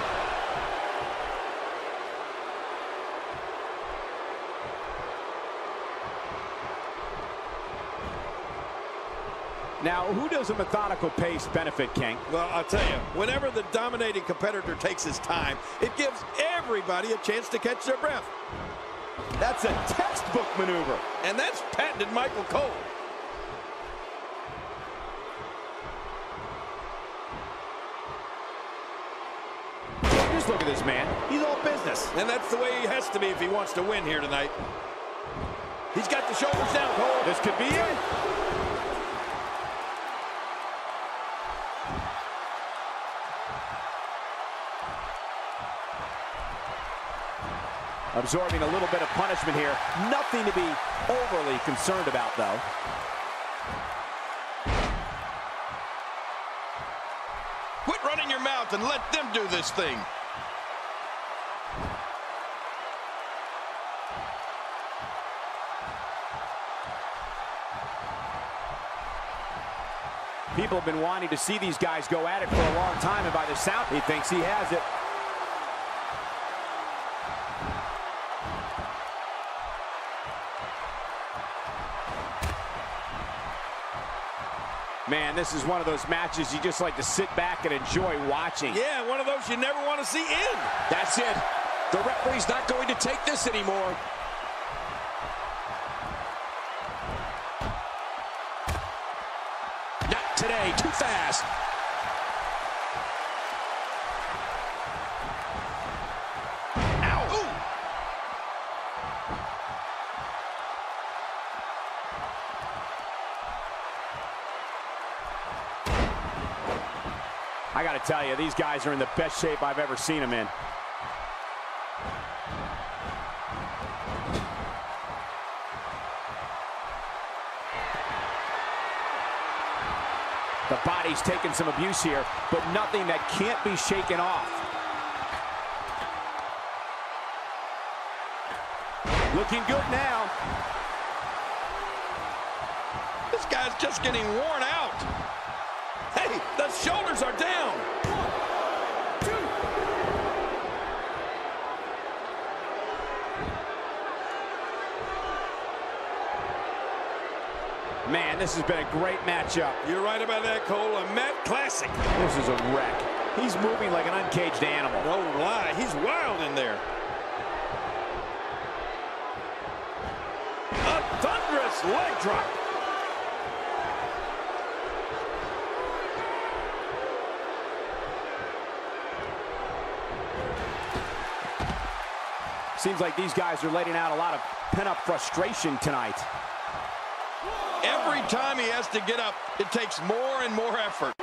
Speaker 6: Now, who does a methodical pace benefit, King?
Speaker 5: Well, I'll tell you, whenever the dominating competitor takes his time, it gives everybody a chance to catch their breath.
Speaker 6: That's a textbook maneuver.
Speaker 5: And that's patented Michael Cole.
Speaker 6: Just look at this man. He's all business.
Speaker 5: And that's the way he has to be if he wants to win here tonight. He's got the shoulders down, Cole.
Speaker 6: This could be it. Absorbing a little bit of punishment here. Nothing to be overly concerned about, though.
Speaker 3: Quit running your mouth and let them do this thing.
Speaker 6: People have been wanting to see these guys go at it for a long time, and by the sound, he thinks he has it. Man, this is one of those matches you just like to sit back and enjoy watching.
Speaker 5: Yeah, one of those you never want to see end.
Speaker 8: That's it. The referee's not going to take this anymore. Not today. Too fast.
Speaker 3: Ow. Ooh.
Speaker 6: I got to tell you, these guys are in the best shape I've ever seen them in. The body's taking some abuse here, but nothing that can't be shaken off. Looking good now.
Speaker 3: This guy's just getting worn out. Hey, the shoulders are down.
Speaker 1: One, two.
Speaker 6: Man, this has been a great matchup.
Speaker 5: You're right about that, Cole. A Matt classic.
Speaker 6: This is a wreck. He's moving like an uncaged animal.
Speaker 5: No lie, he's wild in there. A thunderous leg drop.
Speaker 6: Seems like these guys are letting out a lot of pent-up frustration tonight.
Speaker 3: Every time he has to get up, it takes more and more effort.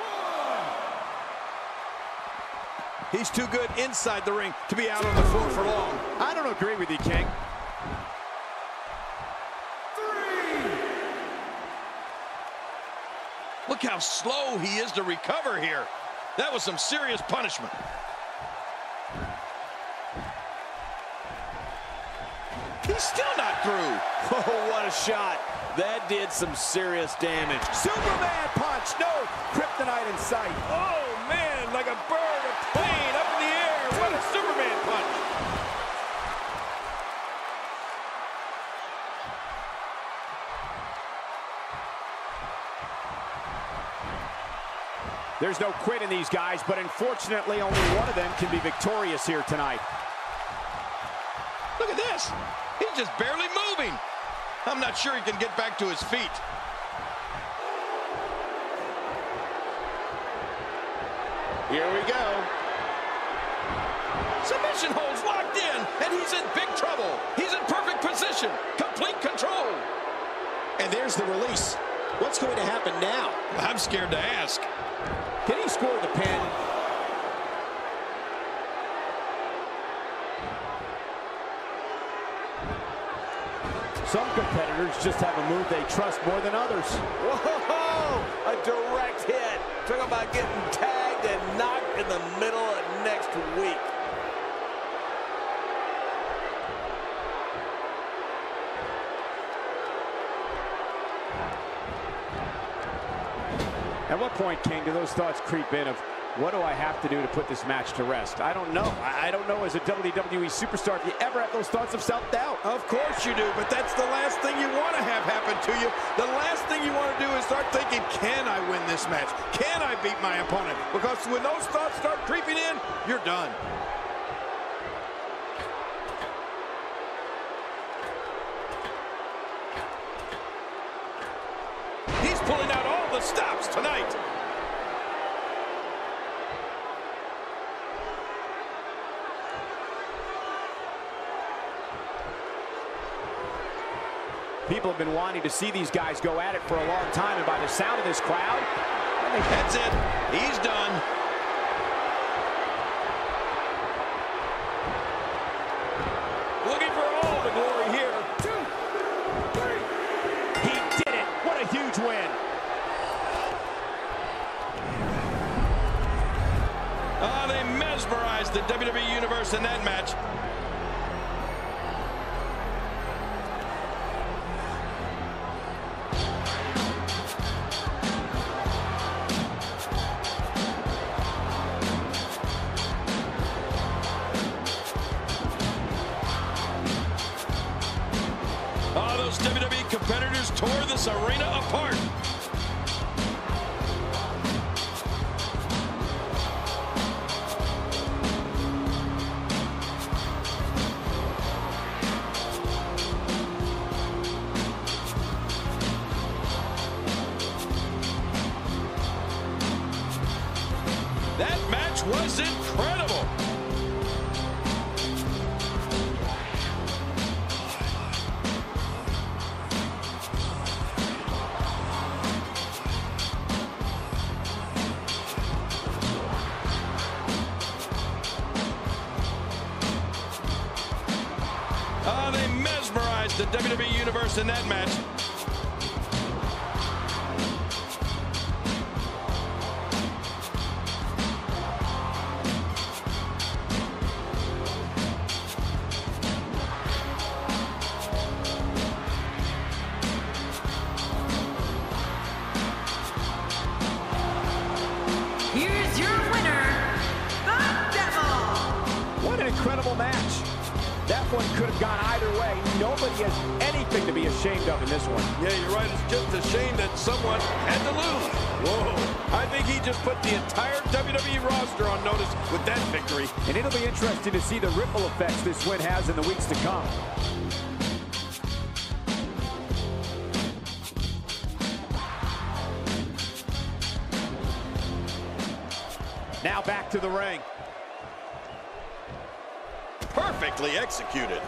Speaker 5: He's too good inside the ring to be out on the floor for long.
Speaker 6: I don't agree with you, King.
Speaker 1: Three.
Speaker 3: Look how slow he is to recover here. That was some serious punishment.
Speaker 5: He's still not through.
Speaker 7: Oh, what a shot. That did some serious damage.
Speaker 6: Superman punch. No kryptonite in sight.
Speaker 5: Oh, man, like a bird, a plane up in the air. What a Superman punch.
Speaker 6: There's no quit in these guys, but unfortunately only one of them can be victorious here tonight.
Speaker 3: Look at this. He's just barely moving. I'm not sure he can get back to his feet.
Speaker 8: Here we go.
Speaker 3: Submission holds locked in, and he's in big trouble. He's in perfect position. Complete control.
Speaker 8: And there's the release. What's going to happen now?
Speaker 3: I'm scared to ask.
Speaker 6: Can he score the pin? Some competitors just have a move they trust more than others.
Speaker 7: Whoa! A direct hit. Talk about getting tagged and knocked in the middle of next week.
Speaker 6: At what point, King, do those thoughts creep in of, what do I have to do to put this match to rest? I don't know. I don't know as a W W E superstar if you ever have those thoughts of self-doubt.
Speaker 5: Of course you do, but that's the last thing you want to have happen to you. The last thing you want to do is start thinking, can I win this match? Can I beat my opponent? Because when those thoughts start creeping in, you're done. He's pulling out all the stops tonight.
Speaker 6: People have been wanting to see these guys go at it for a long time, and by the sound of this crowd, I think
Speaker 3: that's it. He's done.
Speaker 5: Looking for all the glory here. Two, three.
Speaker 6: He did it. What a huge win.
Speaker 3: Oh, they mesmerized the W W E Universe in that match. Oh, those W W E competitors tore this arena apart. That match was incredible. Oh, they mesmerized the W W E Universe in that match.
Speaker 2: Here's your winner, the Devil.
Speaker 6: What an incredible match. That one could have gone either way. Nobody has anything to be ashamed of in this one.
Speaker 5: Yeah, you're right. It's just a shame that someone had to lose. Whoa. I think he just put the entire W W E roster on notice with that victory.
Speaker 6: And it'll be interesting to see the ripple effects this win has in the weeks to come. Now back to the ring.
Speaker 3: Perfectly executed.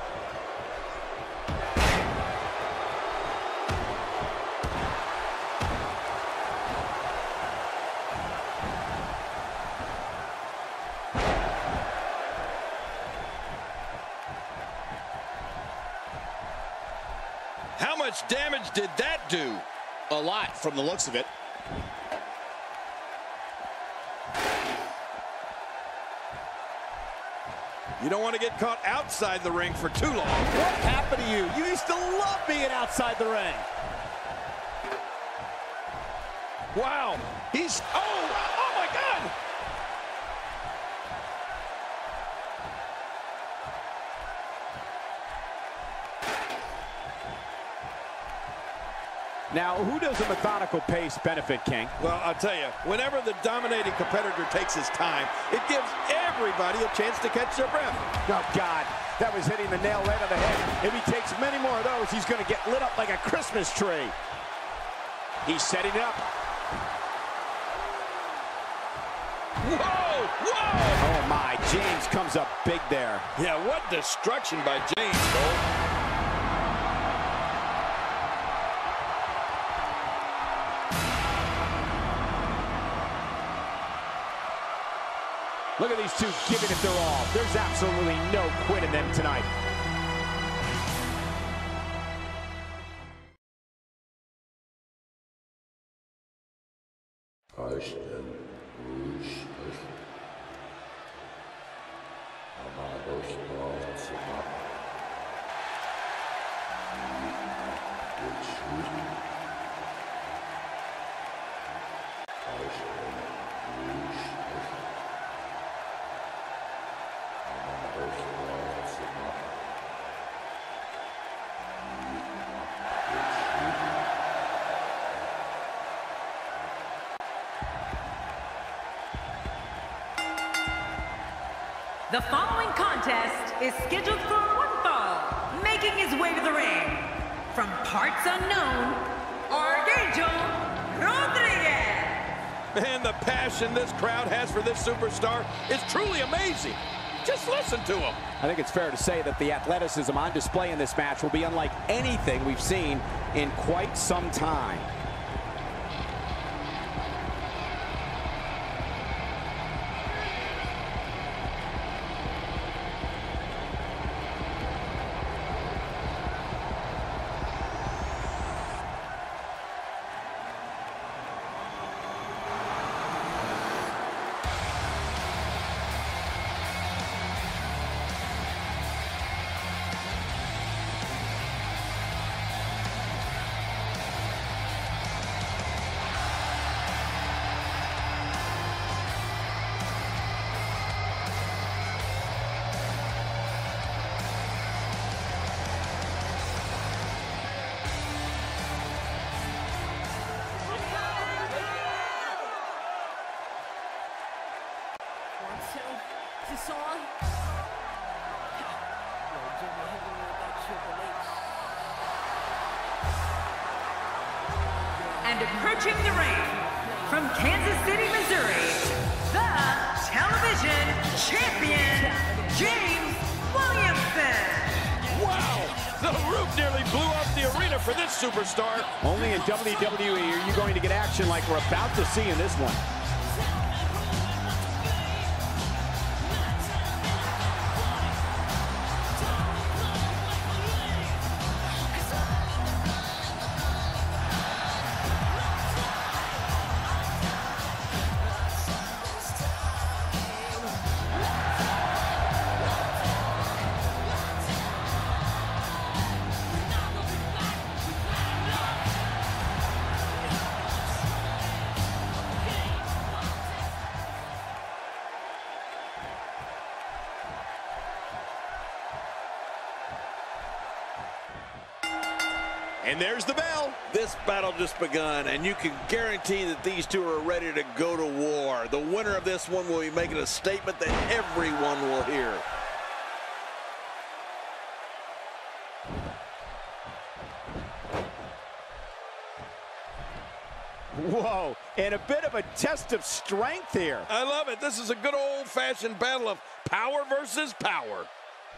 Speaker 3: How much damage did that do?
Speaker 8: A lot from the looks of it.
Speaker 5: You don't want to get caught outside the ring for too long.
Speaker 6: What happened to you? You used to love being outside the ring.
Speaker 5: Wow. He's, oh, oh my God.
Speaker 6: Now, who does a methodical pace benefit, King?
Speaker 5: Well, I'll tell you, whenever the dominating competitor takes his time, it gives everybody a chance to catch their breath.
Speaker 6: Oh, God, that was hitting the nail right on the head. If he takes many more of those, he's going to get lit up like a Christmas tree. He's setting it up.
Speaker 5: Whoa, whoa!
Speaker 6: Oh, my, James comes up big there.
Speaker 5: Yeah, what destruction by James, Cole.
Speaker 6: Look at these two giving it their all. There's absolutely no quit in them tonight.
Speaker 2: The following contest is scheduled for one fall, making his way to the ring. From parts unknown, Archangel Rodriguez.
Speaker 5: Man, the passion this crowd has for this superstar is truly amazing. Just listen to him.
Speaker 6: I think it's fair to say that the athleticism on display in this match will be unlike anything we've seen in quite some time.
Speaker 1: Is this on?
Speaker 2: And approaching the ring from Kansas City, Missouri, the television champion, James Williamson.
Speaker 5: Wow! The roof nearly blew off the arena for this superstar.
Speaker 6: Only in W W E are you going to get action like we're about to see in this one.
Speaker 8: And there's the bell.
Speaker 7: This battle just begun, and you can guarantee that these two are ready to go to war. The winner of this one will be making a statement that everyone will hear.
Speaker 6: Whoa, and a bit of a test of strength here.
Speaker 5: I love it. This is a good old-fashioned battle of power versus power.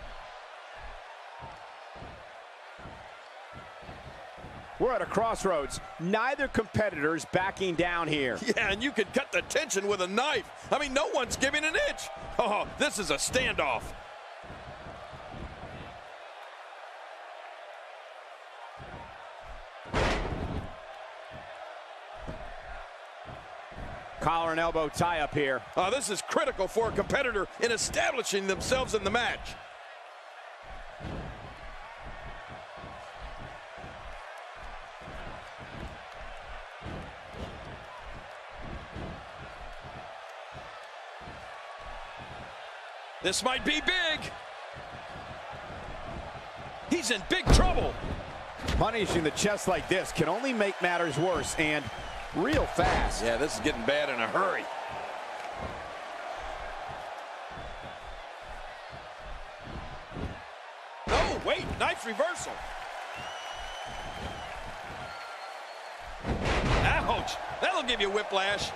Speaker 6: We're at a crossroads. Neither competitor is backing down here.
Speaker 5: Yeah, and you could cut the tension with a knife. I mean, no one's giving an inch. Oh, this is a standoff.
Speaker 6: Collar and elbow tie up here.
Speaker 5: Oh, this is critical for a competitor in establishing themselves in the match. This might be big. He's in big trouble.
Speaker 6: Punishing the chest like this can only make matters worse, and real fast.
Speaker 5: Yeah, this is getting bad in a hurry. Oh, wait, nice reversal. Ouch, that'll give you whiplash.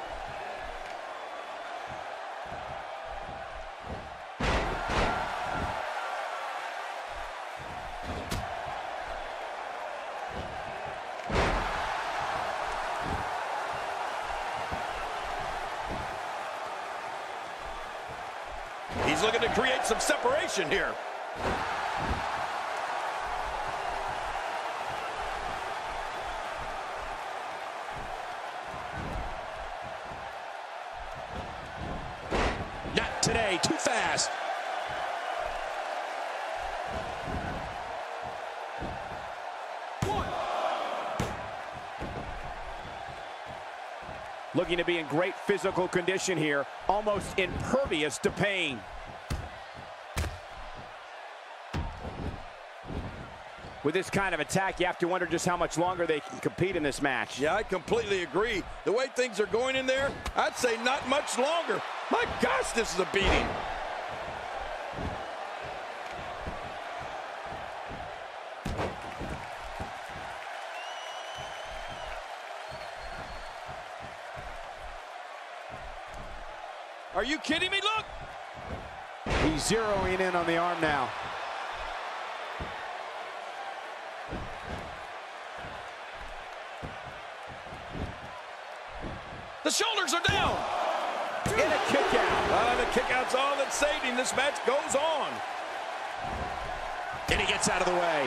Speaker 5: He's looking to create some separation here.
Speaker 8: Not today, too fast.
Speaker 6: Looking to be in great physical condition here, almost impervious to pain. With this kind of attack, you have to wonder just how much longer they can compete in this match.
Speaker 5: Yeah, I completely agree. The way things are going in there, I'd say not much longer. My gosh, this is a beating. Are you kidding me? Look!
Speaker 6: He's zeroing in on the arm now.
Speaker 5: The shoulders are down.
Speaker 6: And a kick out.
Speaker 5: Uh, the kick out's all that saved him. This match goes on.
Speaker 8: And he gets out of the way.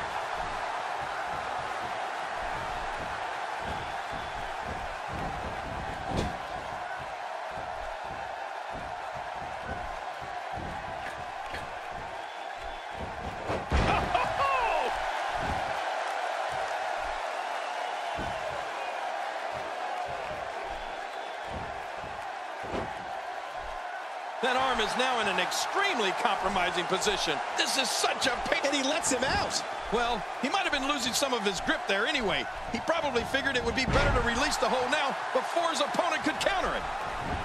Speaker 5: That arm is now in an extremely compromising position. This is such a pain.
Speaker 8: And he lets him out.
Speaker 5: Well, he might have been losing some of his grip there anyway. He probably figured it would be better to release the hold now before his opponent could counter it.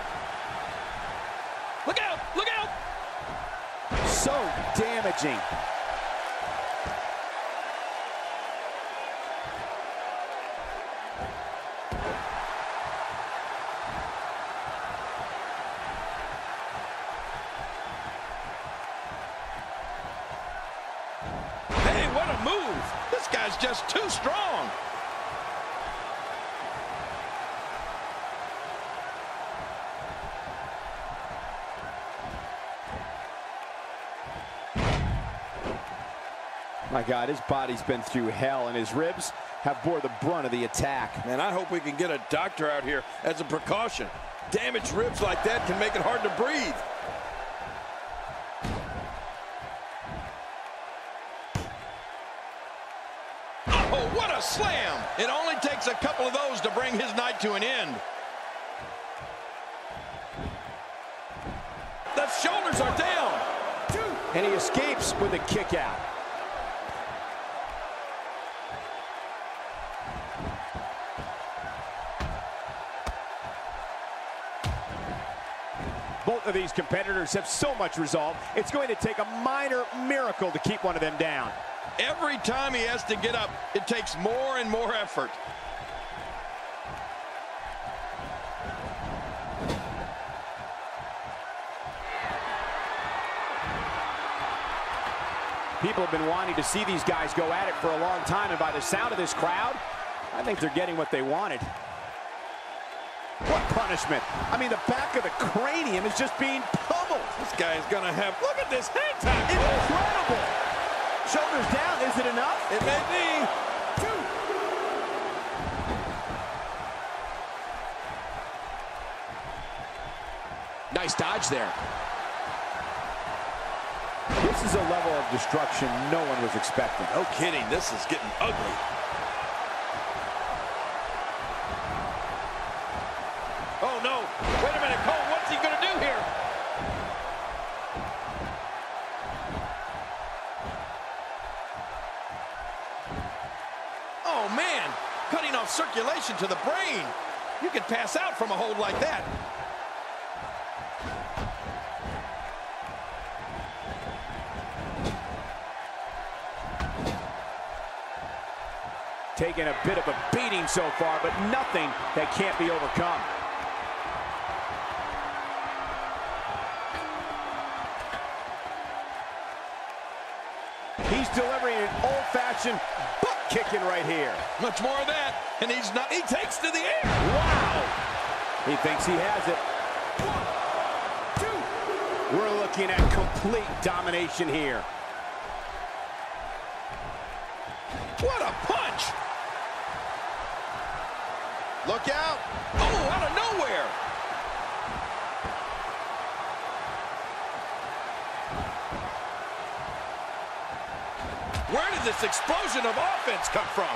Speaker 5: Look out! Look out!
Speaker 6: So damaging.
Speaker 5: What a move! This guy's just too strong.
Speaker 6: My God, his body's been through hell, and his ribs have bore the brunt of the attack.
Speaker 5: Man, I hope we can get a doctor out here as a precaution. Damaged ribs like that can make it hard to breathe. Oh, what a slam! It only takes a couple of those to bring his night to an end. The shoulders are down.
Speaker 6: And he escapes with a kick out. Both of these competitors have so much resolve, it's going to take a minor miracle to keep one of them down.
Speaker 5: Every time he has to get up, it takes more and more effort.
Speaker 6: People have been wanting to see these guys go at it for a long time, and by the sound of this crowd, I think they're getting what they wanted. What punishment? I mean, the back of the cranium is just being pummeled.
Speaker 5: This guy is gonna have, look at this hang time.
Speaker 6: Incredible. Shoulders down, is it enough?
Speaker 5: It may be.
Speaker 8: Nice dodge there.
Speaker 6: This is a level of destruction no one was expecting.
Speaker 5: No kidding, this is getting ugly. Oh no, wait a minute, Cole, what's he gonna do here? Oh man, cutting off circulation to the brain. You can pass out from a hold like that.
Speaker 6: Taking a bit of a beating so far, but nothing that can't be overcome. He's delivering an old-fashioned butt kicking right here.
Speaker 5: Much more of that, and he's not, he takes to the air.
Speaker 6: Wow! He thinks he has it.
Speaker 5: One, two.
Speaker 6: We're looking at complete domination here.
Speaker 5: What a punch!
Speaker 3: Look out!
Speaker 5: Oh, out of nowhere! Where did this explosion of offense come from?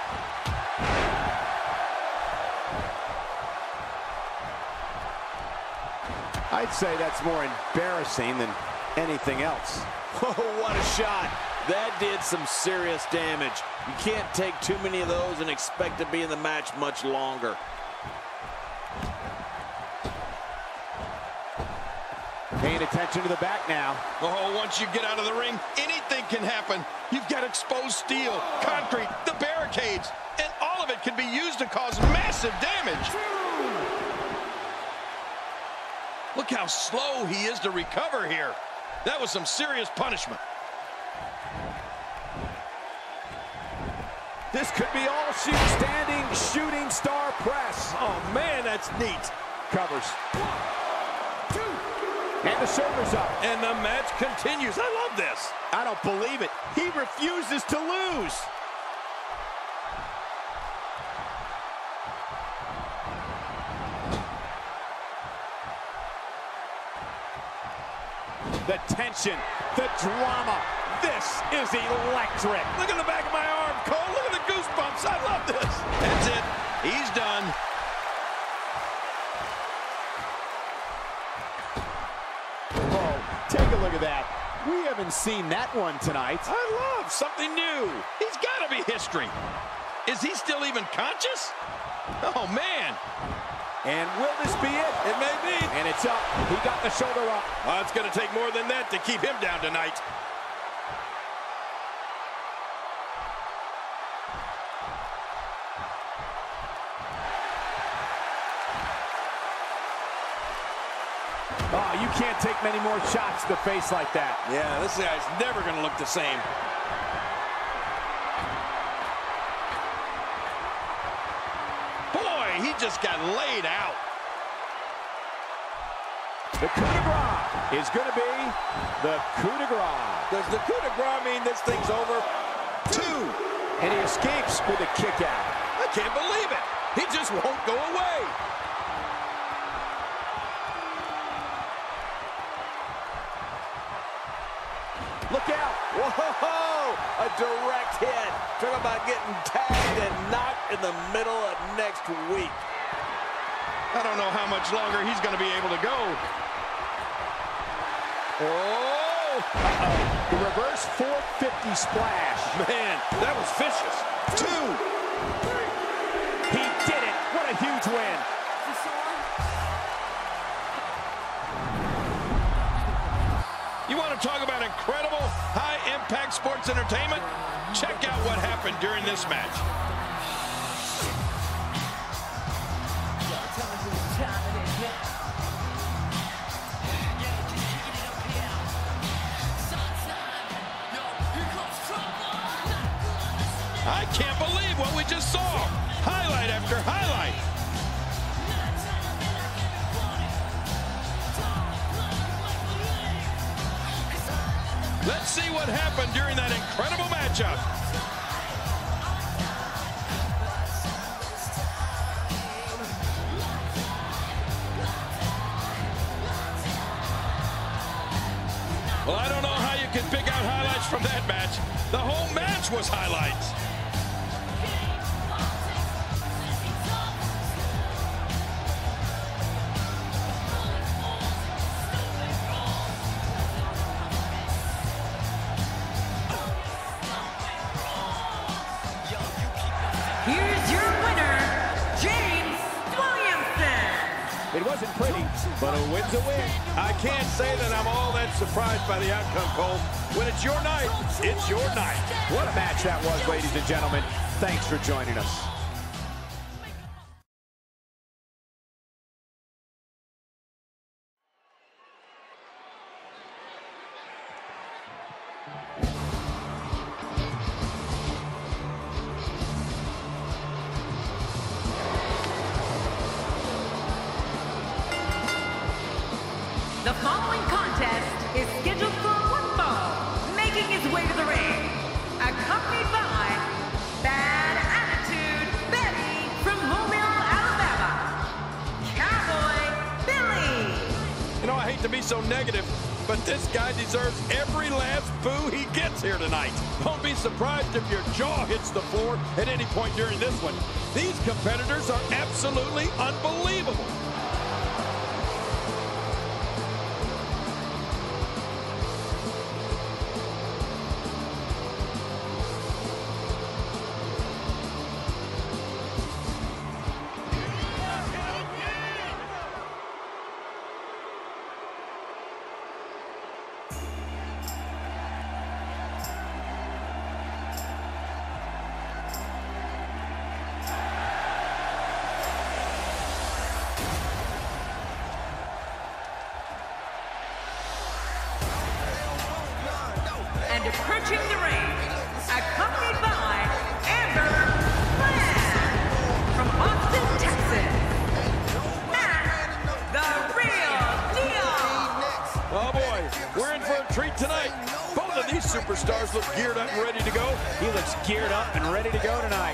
Speaker 6: I'd say that's more embarrassing than anything else.
Speaker 7: Oh, what a shot. That did some serious damage. You can't take too many of those and expect to be in the match much longer.
Speaker 6: Paying attention to the back now.
Speaker 3: Oh, once you get out of the ring, anything can happen. You've got exposed steel, concrete, the barricades, and all of it can be used to cause massive damage. Look how slow he is to recover here. That was some serious punishment.
Speaker 6: This could be all shoot standing shooting star press.
Speaker 5: Oh man, that's neat.
Speaker 6: Covers. And the shoulders up.
Speaker 5: And the match continues. I love this.
Speaker 6: I don't believe it. He refuses to lose. The tension, the drama. This is electric.
Speaker 5: Look at the back of my arm, Cole. Look at the goosebumps. I love this.
Speaker 3: That's it. He's done.
Speaker 6: Oh, take a look at that. We haven't seen that one tonight.
Speaker 5: I love something new.
Speaker 3: He's got to be history. Is he still even conscious? Oh, man.
Speaker 6: And will this be it?
Speaker 5: It may be.
Speaker 6: And it's up. He got the shoulder up.
Speaker 5: Oh, it's going to take more than that to keep him down tonight.
Speaker 6: Oh, you can't take many more shots to the face like that.
Speaker 5: Yeah, this guy's never going to look the same.
Speaker 3: Boy, he just got laid out.
Speaker 6: The coup de grace is going to be the coup de grace.
Speaker 5: Does the coup de grace mean this thing's over?
Speaker 6: Two. And he escapes with a kick out.
Speaker 5: I can't believe it. He just won't go away.
Speaker 6: Look out.
Speaker 7: Whoa! A direct hit. Talk about getting tagged and knocked in the middle of next week.
Speaker 3: I don't know how much longer he's going to be able to go.
Speaker 5: Oh!
Speaker 6: Uh-oh. The reverse four fifty splash.
Speaker 5: Man, that was vicious.
Speaker 3: Two.
Speaker 6: He did it. What a huge win.
Speaker 3: You want to talk about incredible, high-impact sports entertainment? Check out what happened during this match. I can't believe what we just saw. Highlight after highlight. Let's see what happened during that incredible matchup. Well, I don't know how you can pick out highlights from that match. The whole match was highlights.
Speaker 2: Here's your winner, James Williamson.
Speaker 6: It wasn't pretty, but a win's a win.
Speaker 5: I can't say that I'm all that surprised by the outcome, Cole. When it's your night, it's your night.
Speaker 6: What a match that was, ladies and gentlemen. Thanks for joining us.
Speaker 2: The following contest is scheduled for one fall, making his way to the ring, accompanied by Bad Attitude Betty from Mobile, Alabama, Cowboy Billy.
Speaker 5: You know, I hate to be so negative, but this guy deserves every last boo he gets here tonight. Don't be surprised if your jaw hits the floor at any point during this one. These competitors are absolutely unbelievable.
Speaker 2: And approaching the ring, accompanied by Amber Flash from Austin, Texas, and the Real Deal.
Speaker 5: Oh boy, we're in for a treat tonight. Both of these superstars look geared up and ready to go.
Speaker 6: He looks geared up and ready to go tonight.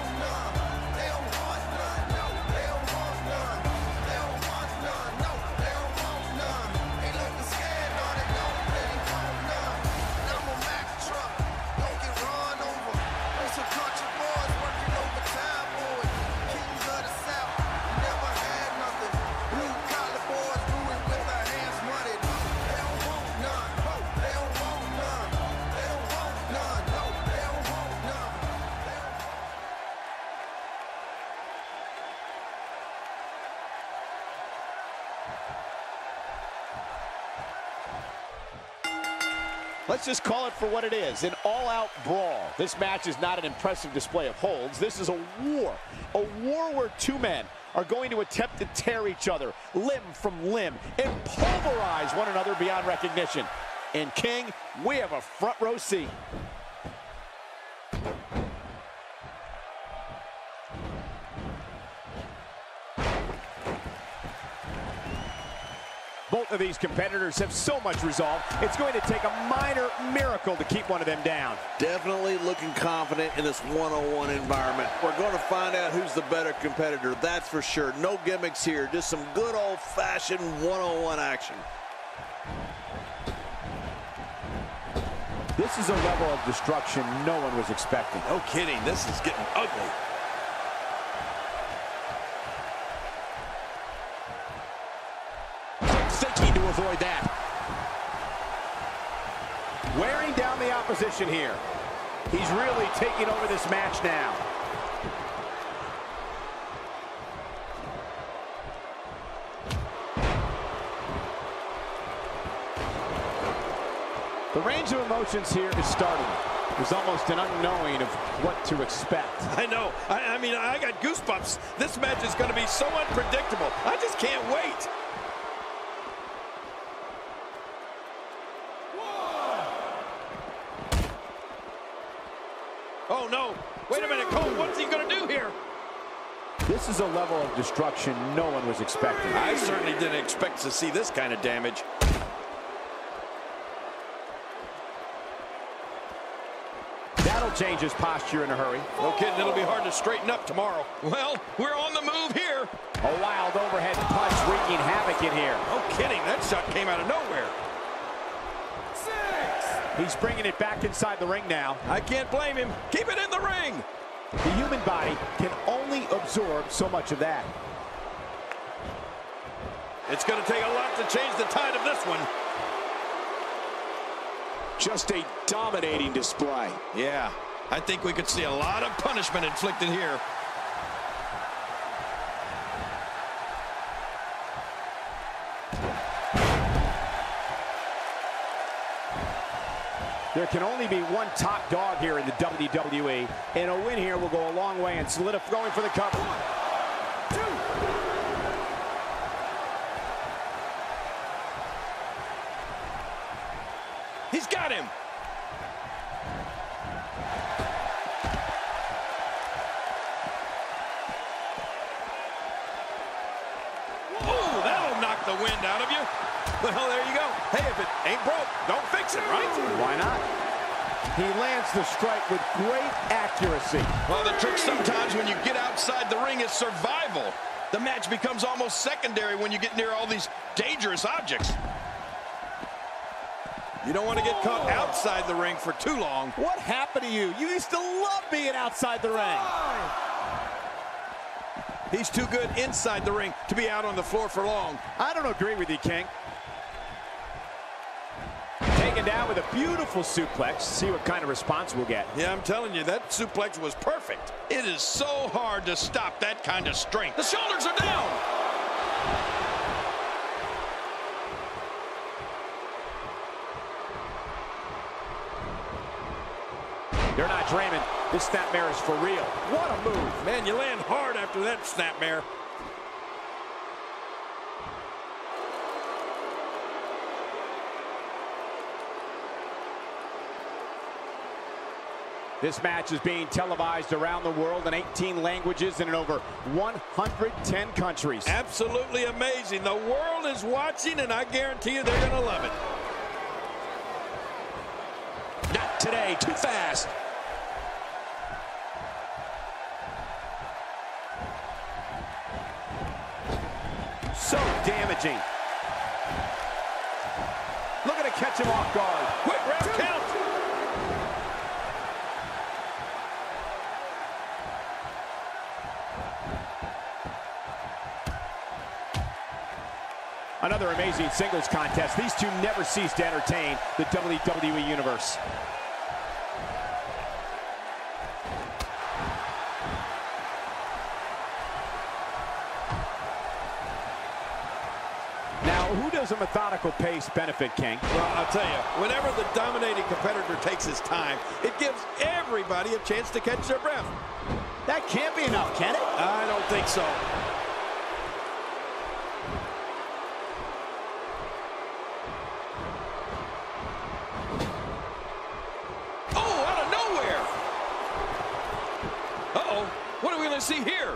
Speaker 6: Let's just call it for what it is, an all-out brawl. This match is not an impressive display of holds. This is a war, a war where two men are going to attempt to tear each other limb from limb and pulverize one another beyond recognition. And King, we have a front row seat. Both of these competitors have so much resolve, it's going to take a minor miracle to keep one of them down.
Speaker 7: Definitely looking confident in this one-on-one environment. We're going to find out who's the better competitor, that's for sure. No gimmicks here, just some good old-fashioned one-on-one action.
Speaker 6: This is a level of destruction no one was expecting.
Speaker 5: No kidding, this is getting ugly.
Speaker 6: Thinking to avoid that. Wearing down the opposition here. He's really taking over this match now. The range of emotions here is startling. There's almost an unknowing of what to expect.
Speaker 5: I know. I, I mean, I got goosebumps. This match is going to be so unpredictable. I just can't wait. Oh, no. Wait a minute, Cole. What's he going to do here?
Speaker 6: This is a level of destruction no one was expecting.
Speaker 5: I certainly didn't expect to see this kind of damage.
Speaker 6: That'll change his posture in a hurry.
Speaker 5: No kidding, it'll be hard to straighten up tomorrow. Well, we're on the move here.
Speaker 6: A wild overhead punch wreaking havoc in here.
Speaker 5: No kidding, that shot came out of nowhere. Six.
Speaker 6: He's bringing it back inside the ring now.
Speaker 5: I can't blame him. Keep it in the ring.
Speaker 6: The human body can only absorb so much of that.
Speaker 5: It's going to take a lot to change the tide of this one.
Speaker 8: Just a dominating display.
Speaker 3: Yeah, I think we could see a lot of punishment inflicted here.
Speaker 6: There can only be one top dog here in the W W E, and a win here will go a long way in solidifying going for the cover. One, two.
Speaker 3: He's got him. Oh, that'll knock the wind out of you.
Speaker 5: Well, there you go. Hey, if it ain't broke, don't fix it, right?
Speaker 6: Why not? He lands the strike with great accuracy.
Speaker 3: Well, the trick sometimes when you get outside the ring is survival. The match becomes almost secondary when you get near all these dangerous objects.
Speaker 5: You don't want to get caught outside the ring for too long.
Speaker 6: What happened to you? You used to love being outside the ring.
Speaker 5: He's too good inside the ring to be out on the floor for long.
Speaker 6: I don't agree with you, King. Taken down with a beautiful suplex. See what kind of response we'll get.
Speaker 5: Yeah, I'm telling you, that suplex was perfect.
Speaker 3: It is so hard to stop that kind of strength. The shoulders are down.
Speaker 6: They're not dreaming. This snapmare is for real. What a move.
Speaker 5: Man, you land hard after that snapmare.
Speaker 6: This match is being televised around the world in eighteen languages and in over one hundred ten countries.
Speaker 5: Absolutely amazing. The world is watching, and I guarantee you they're going to love it.
Speaker 8: Not today, too fast.
Speaker 6: So damaging. Looking to catch him off guard.
Speaker 5: Quick round count.
Speaker 6: Another amazing singles contest. These two never cease to entertain the W W E Universe. Now, who does a methodical pace benefit, King?
Speaker 5: Well, I'll tell you, whenever the dominating competitor takes his time, it gives everybody a chance to catch their breath.
Speaker 6: That can't be enough, can it?
Speaker 5: I don't think so.
Speaker 3: What are we going to see here?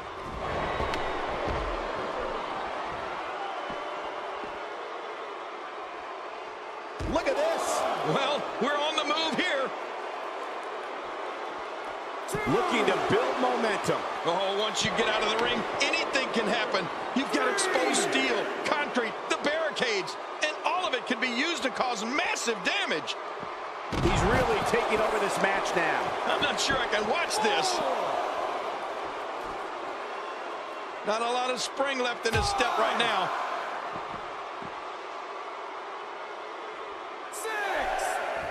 Speaker 6: Look at this.
Speaker 3: Well, we're on the move here.
Speaker 6: Looking to build momentum.
Speaker 3: Oh, once you get out of the ring, anything can happen. You've got exposed steel, concrete, the barricades, and all of it can be used to cause massive damage.
Speaker 6: He's really taking over this match now.
Speaker 3: I'm not sure I can watch this. Not a lot of spring left in his step right now.
Speaker 1: Six.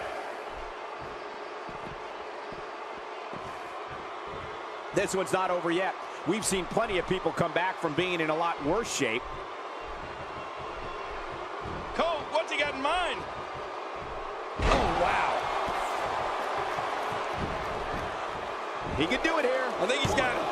Speaker 6: This one's not over yet. We've seen plenty of people come back from being in a lot worse shape.
Speaker 5: Cole, what's he got in mind?
Speaker 6: Oh, wow. He can do it here.
Speaker 5: I think he's got it.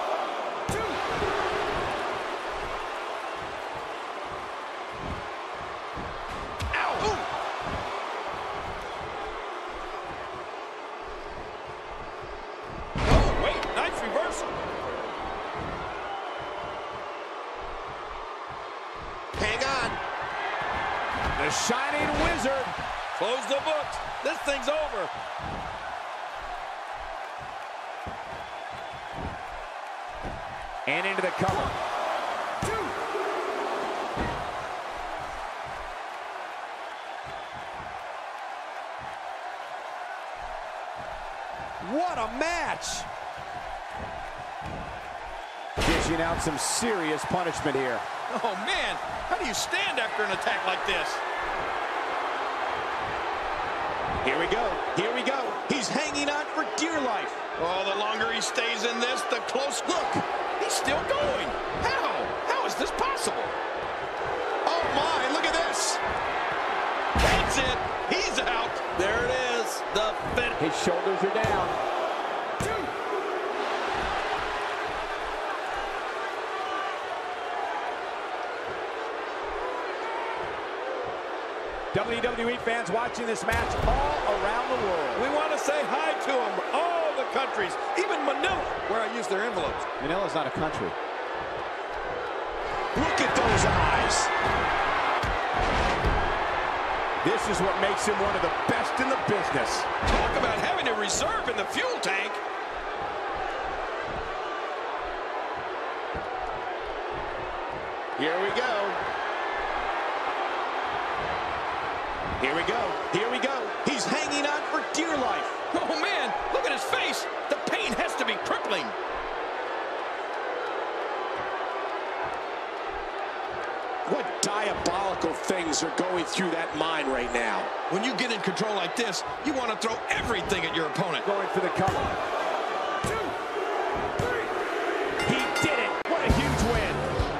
Speaker 6: The Shining Wizard.
Speaker 5: Close the books. This thing's over.
Speaker 6: And into the cover.
Speaker 1: Two.
Speaker 6: a match! Dishing out some serious punishment here.
Speaker 5: Oh, man. How do you stand after an attack like this?
Speaker 6: Here we go. Here we go. He's hanging on for dear life.
Speaker 3: Oh, the longer he stays in this, the closer. Look, he's still going. How? How is this possible?
Speaker 6: Oh, my. Look at this.
Speaker 3: That's it. He's out.
Speaker 7: There it is. The fin.
Speaker 6: His shoulders are down. W W E fans watching this match all around the world.
Speaker 5: We want to say hi to them, all the countries, even Manila, where I use their envelopes.
Speaker 6: Manila's not a country. Look at those eyes. This is what makes him one of the best in the business.
Speaker 3: Talk about having a reserve in the fuel tank.
Speaker 6: Here we go. Here we go. Here we go. He's hanging on for dear life.
Speaker 3: Oh, man, look at his face. The pain has to be crippling.
Speaker 8: What diabolical things are going through that mind right now?
Speaker 3: When you get in control like this, you want to throw everything at your opponent.
Speaker 6: Going for the cover. Two, three. He did it. What a huge win.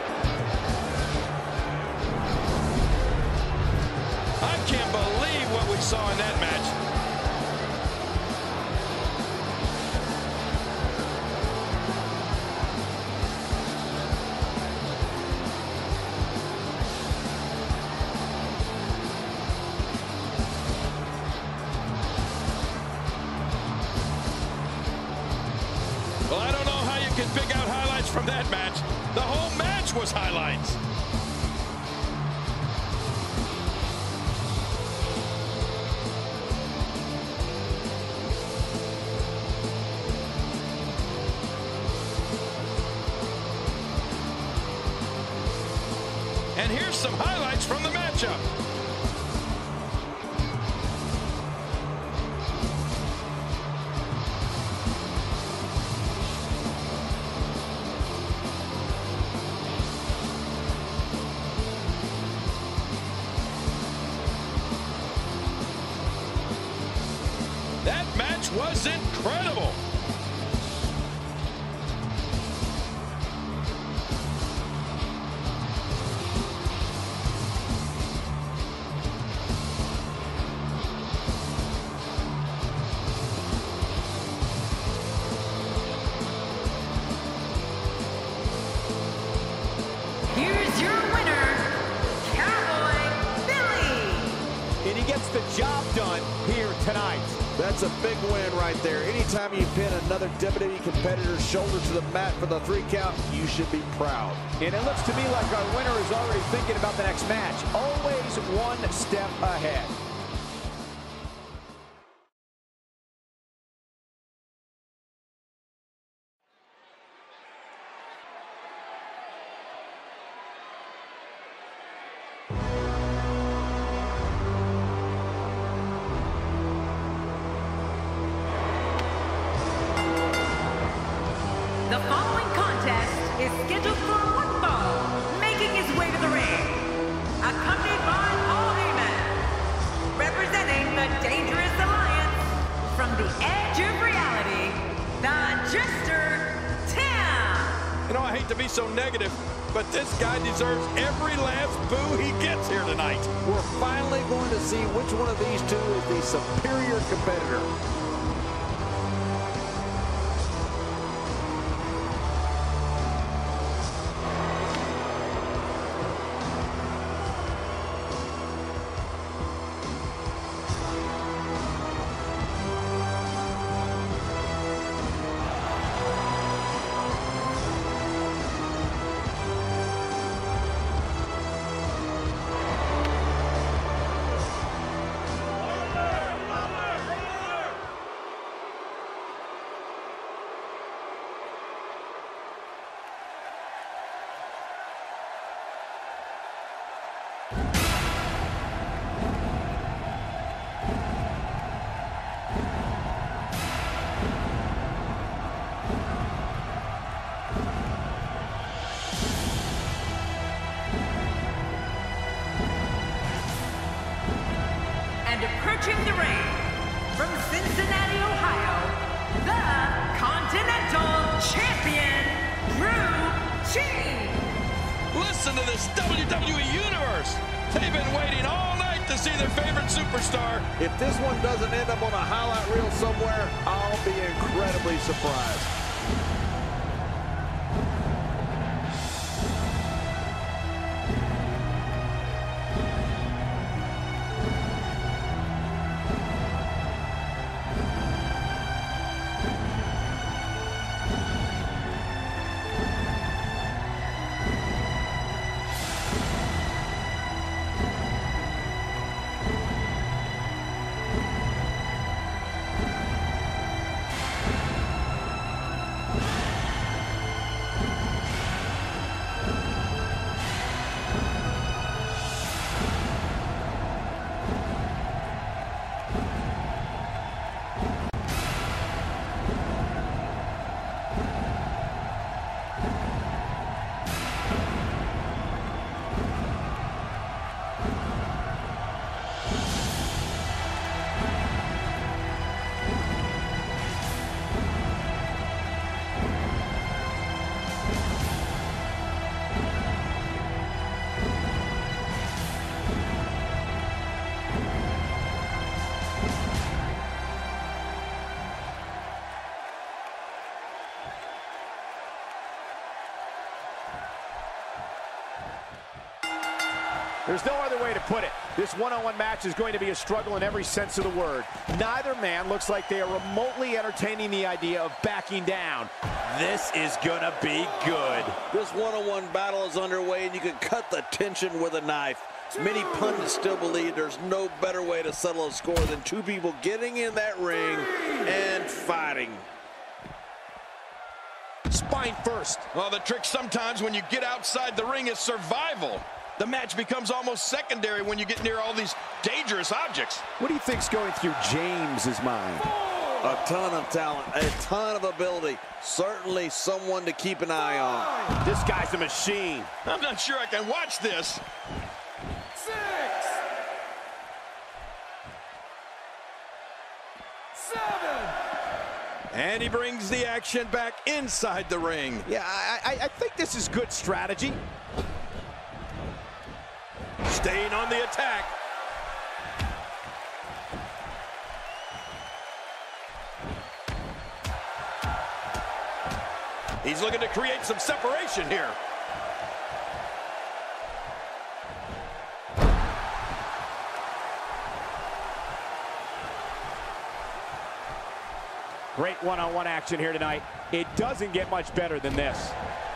Speaker 3: I can't believe what we saw in that match. Well, I don't know how you can pick out highlights from that match. The whole match was highlights. And here's some highlights from the matchup. That match was incredible.
Speaker 2: Here's your winner, Cowboy Billy.
Speaker 6: And he gets the job done here tonight.
Speaker 7: That's a big win right there. Anytime you pin another W W E competitor's shoulder to the mat for the three count, you should be proud.
Speaker 6: And it looks to me like our winner is already thinking about the next match. Always one step ahead.
Speaker 2: The following contest is scheduled for one fall, making his way to the ring, accompanied by Paul Heyman, representing the Dangerous Alliance from the edge of reality, the Jester, Tim.
Speaker 5: You know, I hate to be so negative, but this guy deserves every last boo he gets here tonight.
Speaker 7: We're finally going to see which one of these two is the superior competitor.
Speaker 2: approaching the ring, from Cincinnati, Ohio, the Continental Champion, Drew G.
Speaker 3: Listen to this W W E Universe. They've been waiting all night to see their favorite superstar.
Speaker 7: If this one doesn't end up on a highlight reel somewhere, I'll be incredibly surprised.
Speaker 6: There's no other way to put it. This one-on-one match is going to be a struggle in every sense of the word. Neither man looks like they are remotely entertaining the idea of backing down. This is gonna be good.
Speaker 7: This one-on-one battle is underway, and you can cut the tension with a knife. Many pundits still believe there's no better way to settle a score than two people getting in that ring and fighting.
Speaker 8: Spine first.
Speaker 3: Well, the trick sometimes when you get outside the ring is survival. The match becomes almost secondary when you get near all these dangerous objects.
Speaker 6: What do you think's going through James's mind?
Speaker 7: A ton of talent, a ton of ability. Certainly someone to keep an eye on.
Speaker 6: This guy's a machine.
Speaker 3: I'm not sure I can watch this.
Speaker 1: Six. Seven.
Speaker 5: And he brings the action back inside the ring.
Speaker 6: Yeah, I, I, I think this is good strategy.
Speaker 5: Staying on the attack. He's looking to create some separation here.
Speaker 6: Great one-on-one action here tonight. It doesn't get much better than this.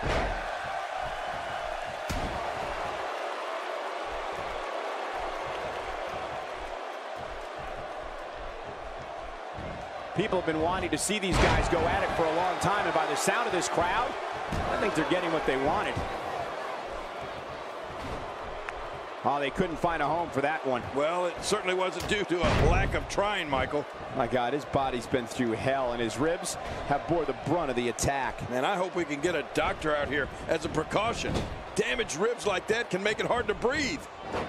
Speaker 6: People have been wanting to see these guys go at it for a long time, and by the sound of this crowd, I think they're getting what they wanted. Oh, they couldn't find a home for that one.
Speaker 5: Well, it certainly wasn't due to a lack of trying, Michael.
Speaker 6: My God, his body's been through hell, and his ribs have bore the brunt of the attack.
Speaker 5: And I hope we can get a doctor out here as a precaution. Damaged ribs like that can make it hard to breathe.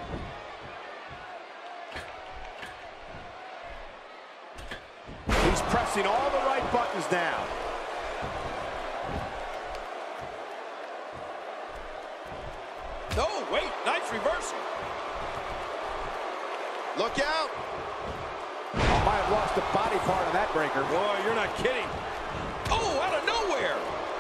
Speaker 6: He's pressing all the right buttons now.
Speaker 5: Oh, wait, nice reversal.
Speaker 8: Look out.
Speaker 6: I might have lost a body part on that breaker.
Speaker 5: Boy, you're not kidding. Oh, out of nowhere.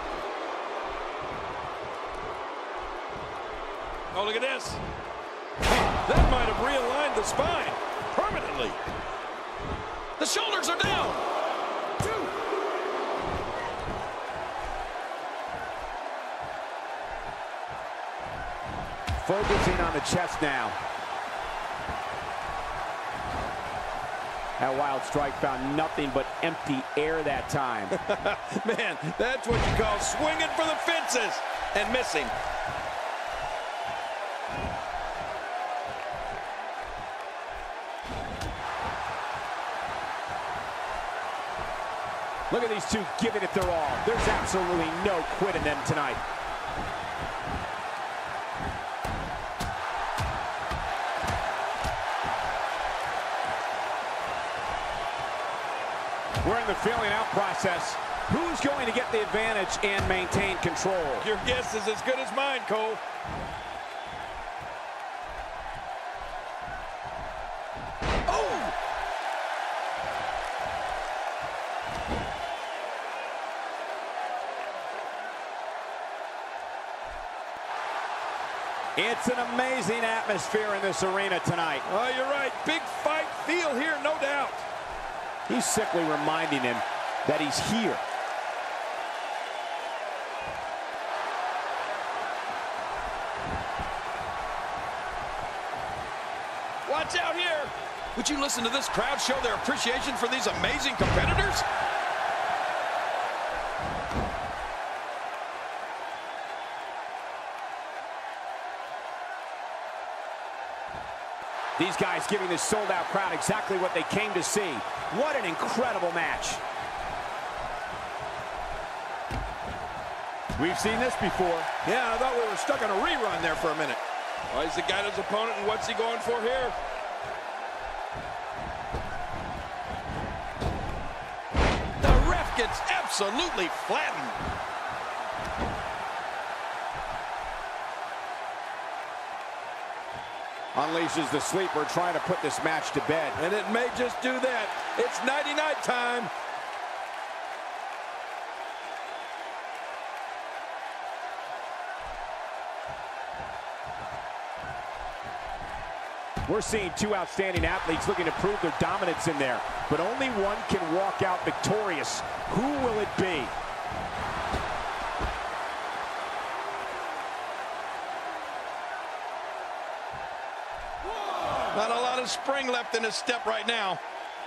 Speaker 5: Oh, look at this. That might have realigned the spine permanently. The shoulders are down.
Speaker 1: Two.
Speaker 6: Focusing on the chest now. That wild strike found nothing but empty air that time.
Speaker 5: Man, that's what you call swinging for the fences and missing.
Speaker 6: Look at these two giving it their all. There's absolutely no quitting them tonight.
Speaker 4: We're in the feeling out process. Who's going to get the advantage and maintain control?
Speaker 5: Your guess is as good as mine, Cole.
Speaker 3: Oh!
Speaker 4: It's an amazing atmosphere in this arena tonight.
Speaker 5: Oh, you're right. Big fight feel here, no doubt.
Speaker 4: He's simply reminding him that he's here.
Speaker 5: Watch out here.
Speaker 3: Would you listen to this crowd show their appreciation for these amazing competitors?
Speaker 4: These guys giving this sold-out crowd exactly what they came to see. What an incredible match. We've seen this before.
Speaker 5: Yeah, I thought we were stuck on a rerun there for a minute. Well, he's the guy his opponent, and what's he going for here?
Speaker 3: The ref gets absolutely flattened.
Speaker 4: Unleashes the sleeper, trying to put this match to bed.
Speaker 5: And it may just do that. It's nighty-night time.
Speaker 4: We're seeing two outstanding athletes looking to prove their dominance in there, but only one can walk out victorious. Who will it be?
Speaker 3: Not a lot of spring left in his step right now.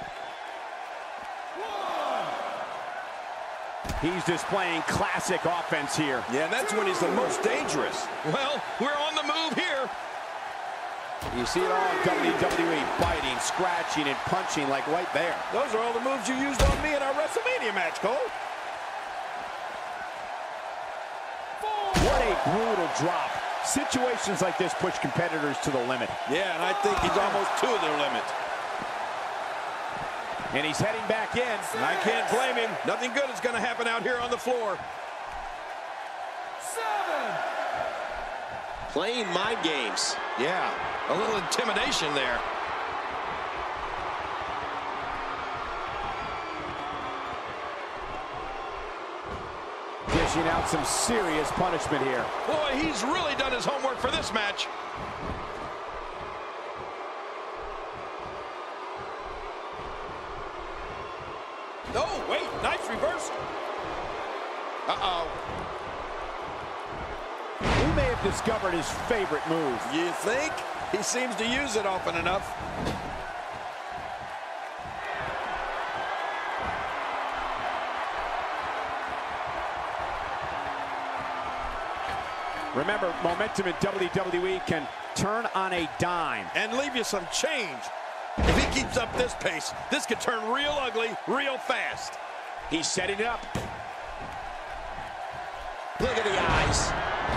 Speaker 4: He's displaying classic offense here.
Speaker 5: Yeah, that's when he's the most dangerous.
Speaker 3: Well, we're on the move here.
Speaker 4: You see it all in W W E, biting, scratching, and punching like right there.
Speaker 5: Those are all the moves you used on me in our WrestleMania match, Cole.
Speaker 4: What a brutal drop. Situations like this push competitors to the limit.
Speaker 5: Yeah, and I think he's almost to their limit.
Speaker 4: And he's heading back in.
Speaker 5: And I can't blame him. Nothing good is going to happen out here on the floor.
Speaker 8: Seven. Playing mind games.
Speaker 3: Yeah, a little intimidation there.
Speaker 4: Dishing out some serious punishment here.
Speaker 3: Boy, he's really done his homework for this match.
Speaker 5: Oh, wait, nice reversal.
Speaker 3: Uh-oh.
Speaker 4: He may have discovered his favorite move.
Speaker 5: You think? He seems to use it often enough.
Speaker 4: Remember, momentum in W W E can turn on a dime.
Speaker 5: And leave you some change. If he keeps up this pace, this could turn real ugly real fast.
Speaker 4: He's setting it up.
Speaker 8: Look at the eyes.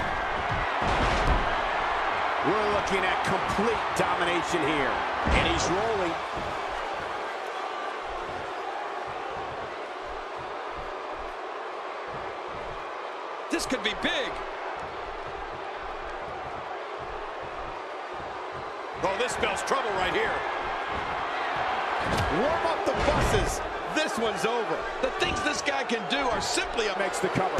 Speaker 4: We're looking at complete domination here. And he's rolling.
Speaker 3: This could be big.
Speaker 5: Oh, this spells trouble right here.
Speaker 4: Warm up the buses. This one's over.
Speaker 3: The things this guy can do are simply a...
Speaker 4: Makes the cover.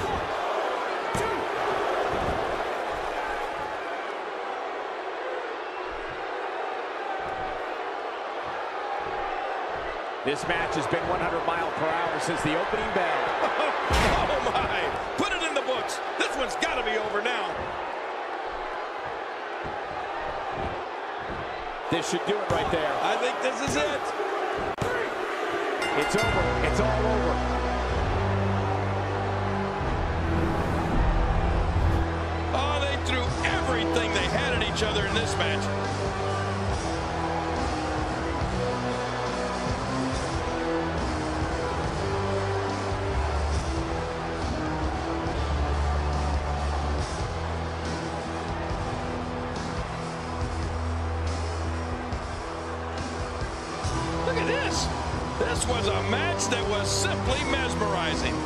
Speaker 4: This match has been one hundred mile per hour since the opening bell.
Speaker 5: Oh, my. Put it in the books. This one's got to be over now.
Speaker 4: This should do it right there.
Speaker 5: I think this is it.
Speaker 4: It's over. It's all over.
Speaker 3: Oh, they threw everything they had at each other in this match. Look at this. This
Speaker 5: This was a match that was simply mesmerizing.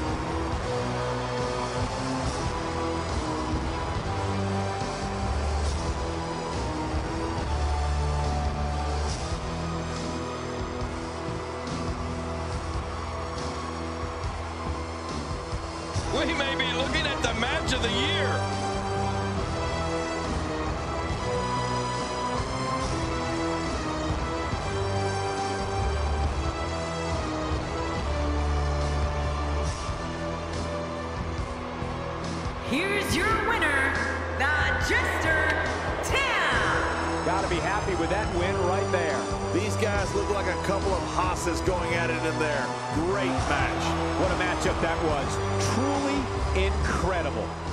Speaker 5: We may be looking at the match of the year.
Speaker 2: Here's your winner, the Jester Tam.
Speaker 4: Gotta be happy with that win right there.
Speaker 7: These guys look like a couple of hosses going at it in there. Great match.
Speaker 4: What a matchup that was. Truly incredible.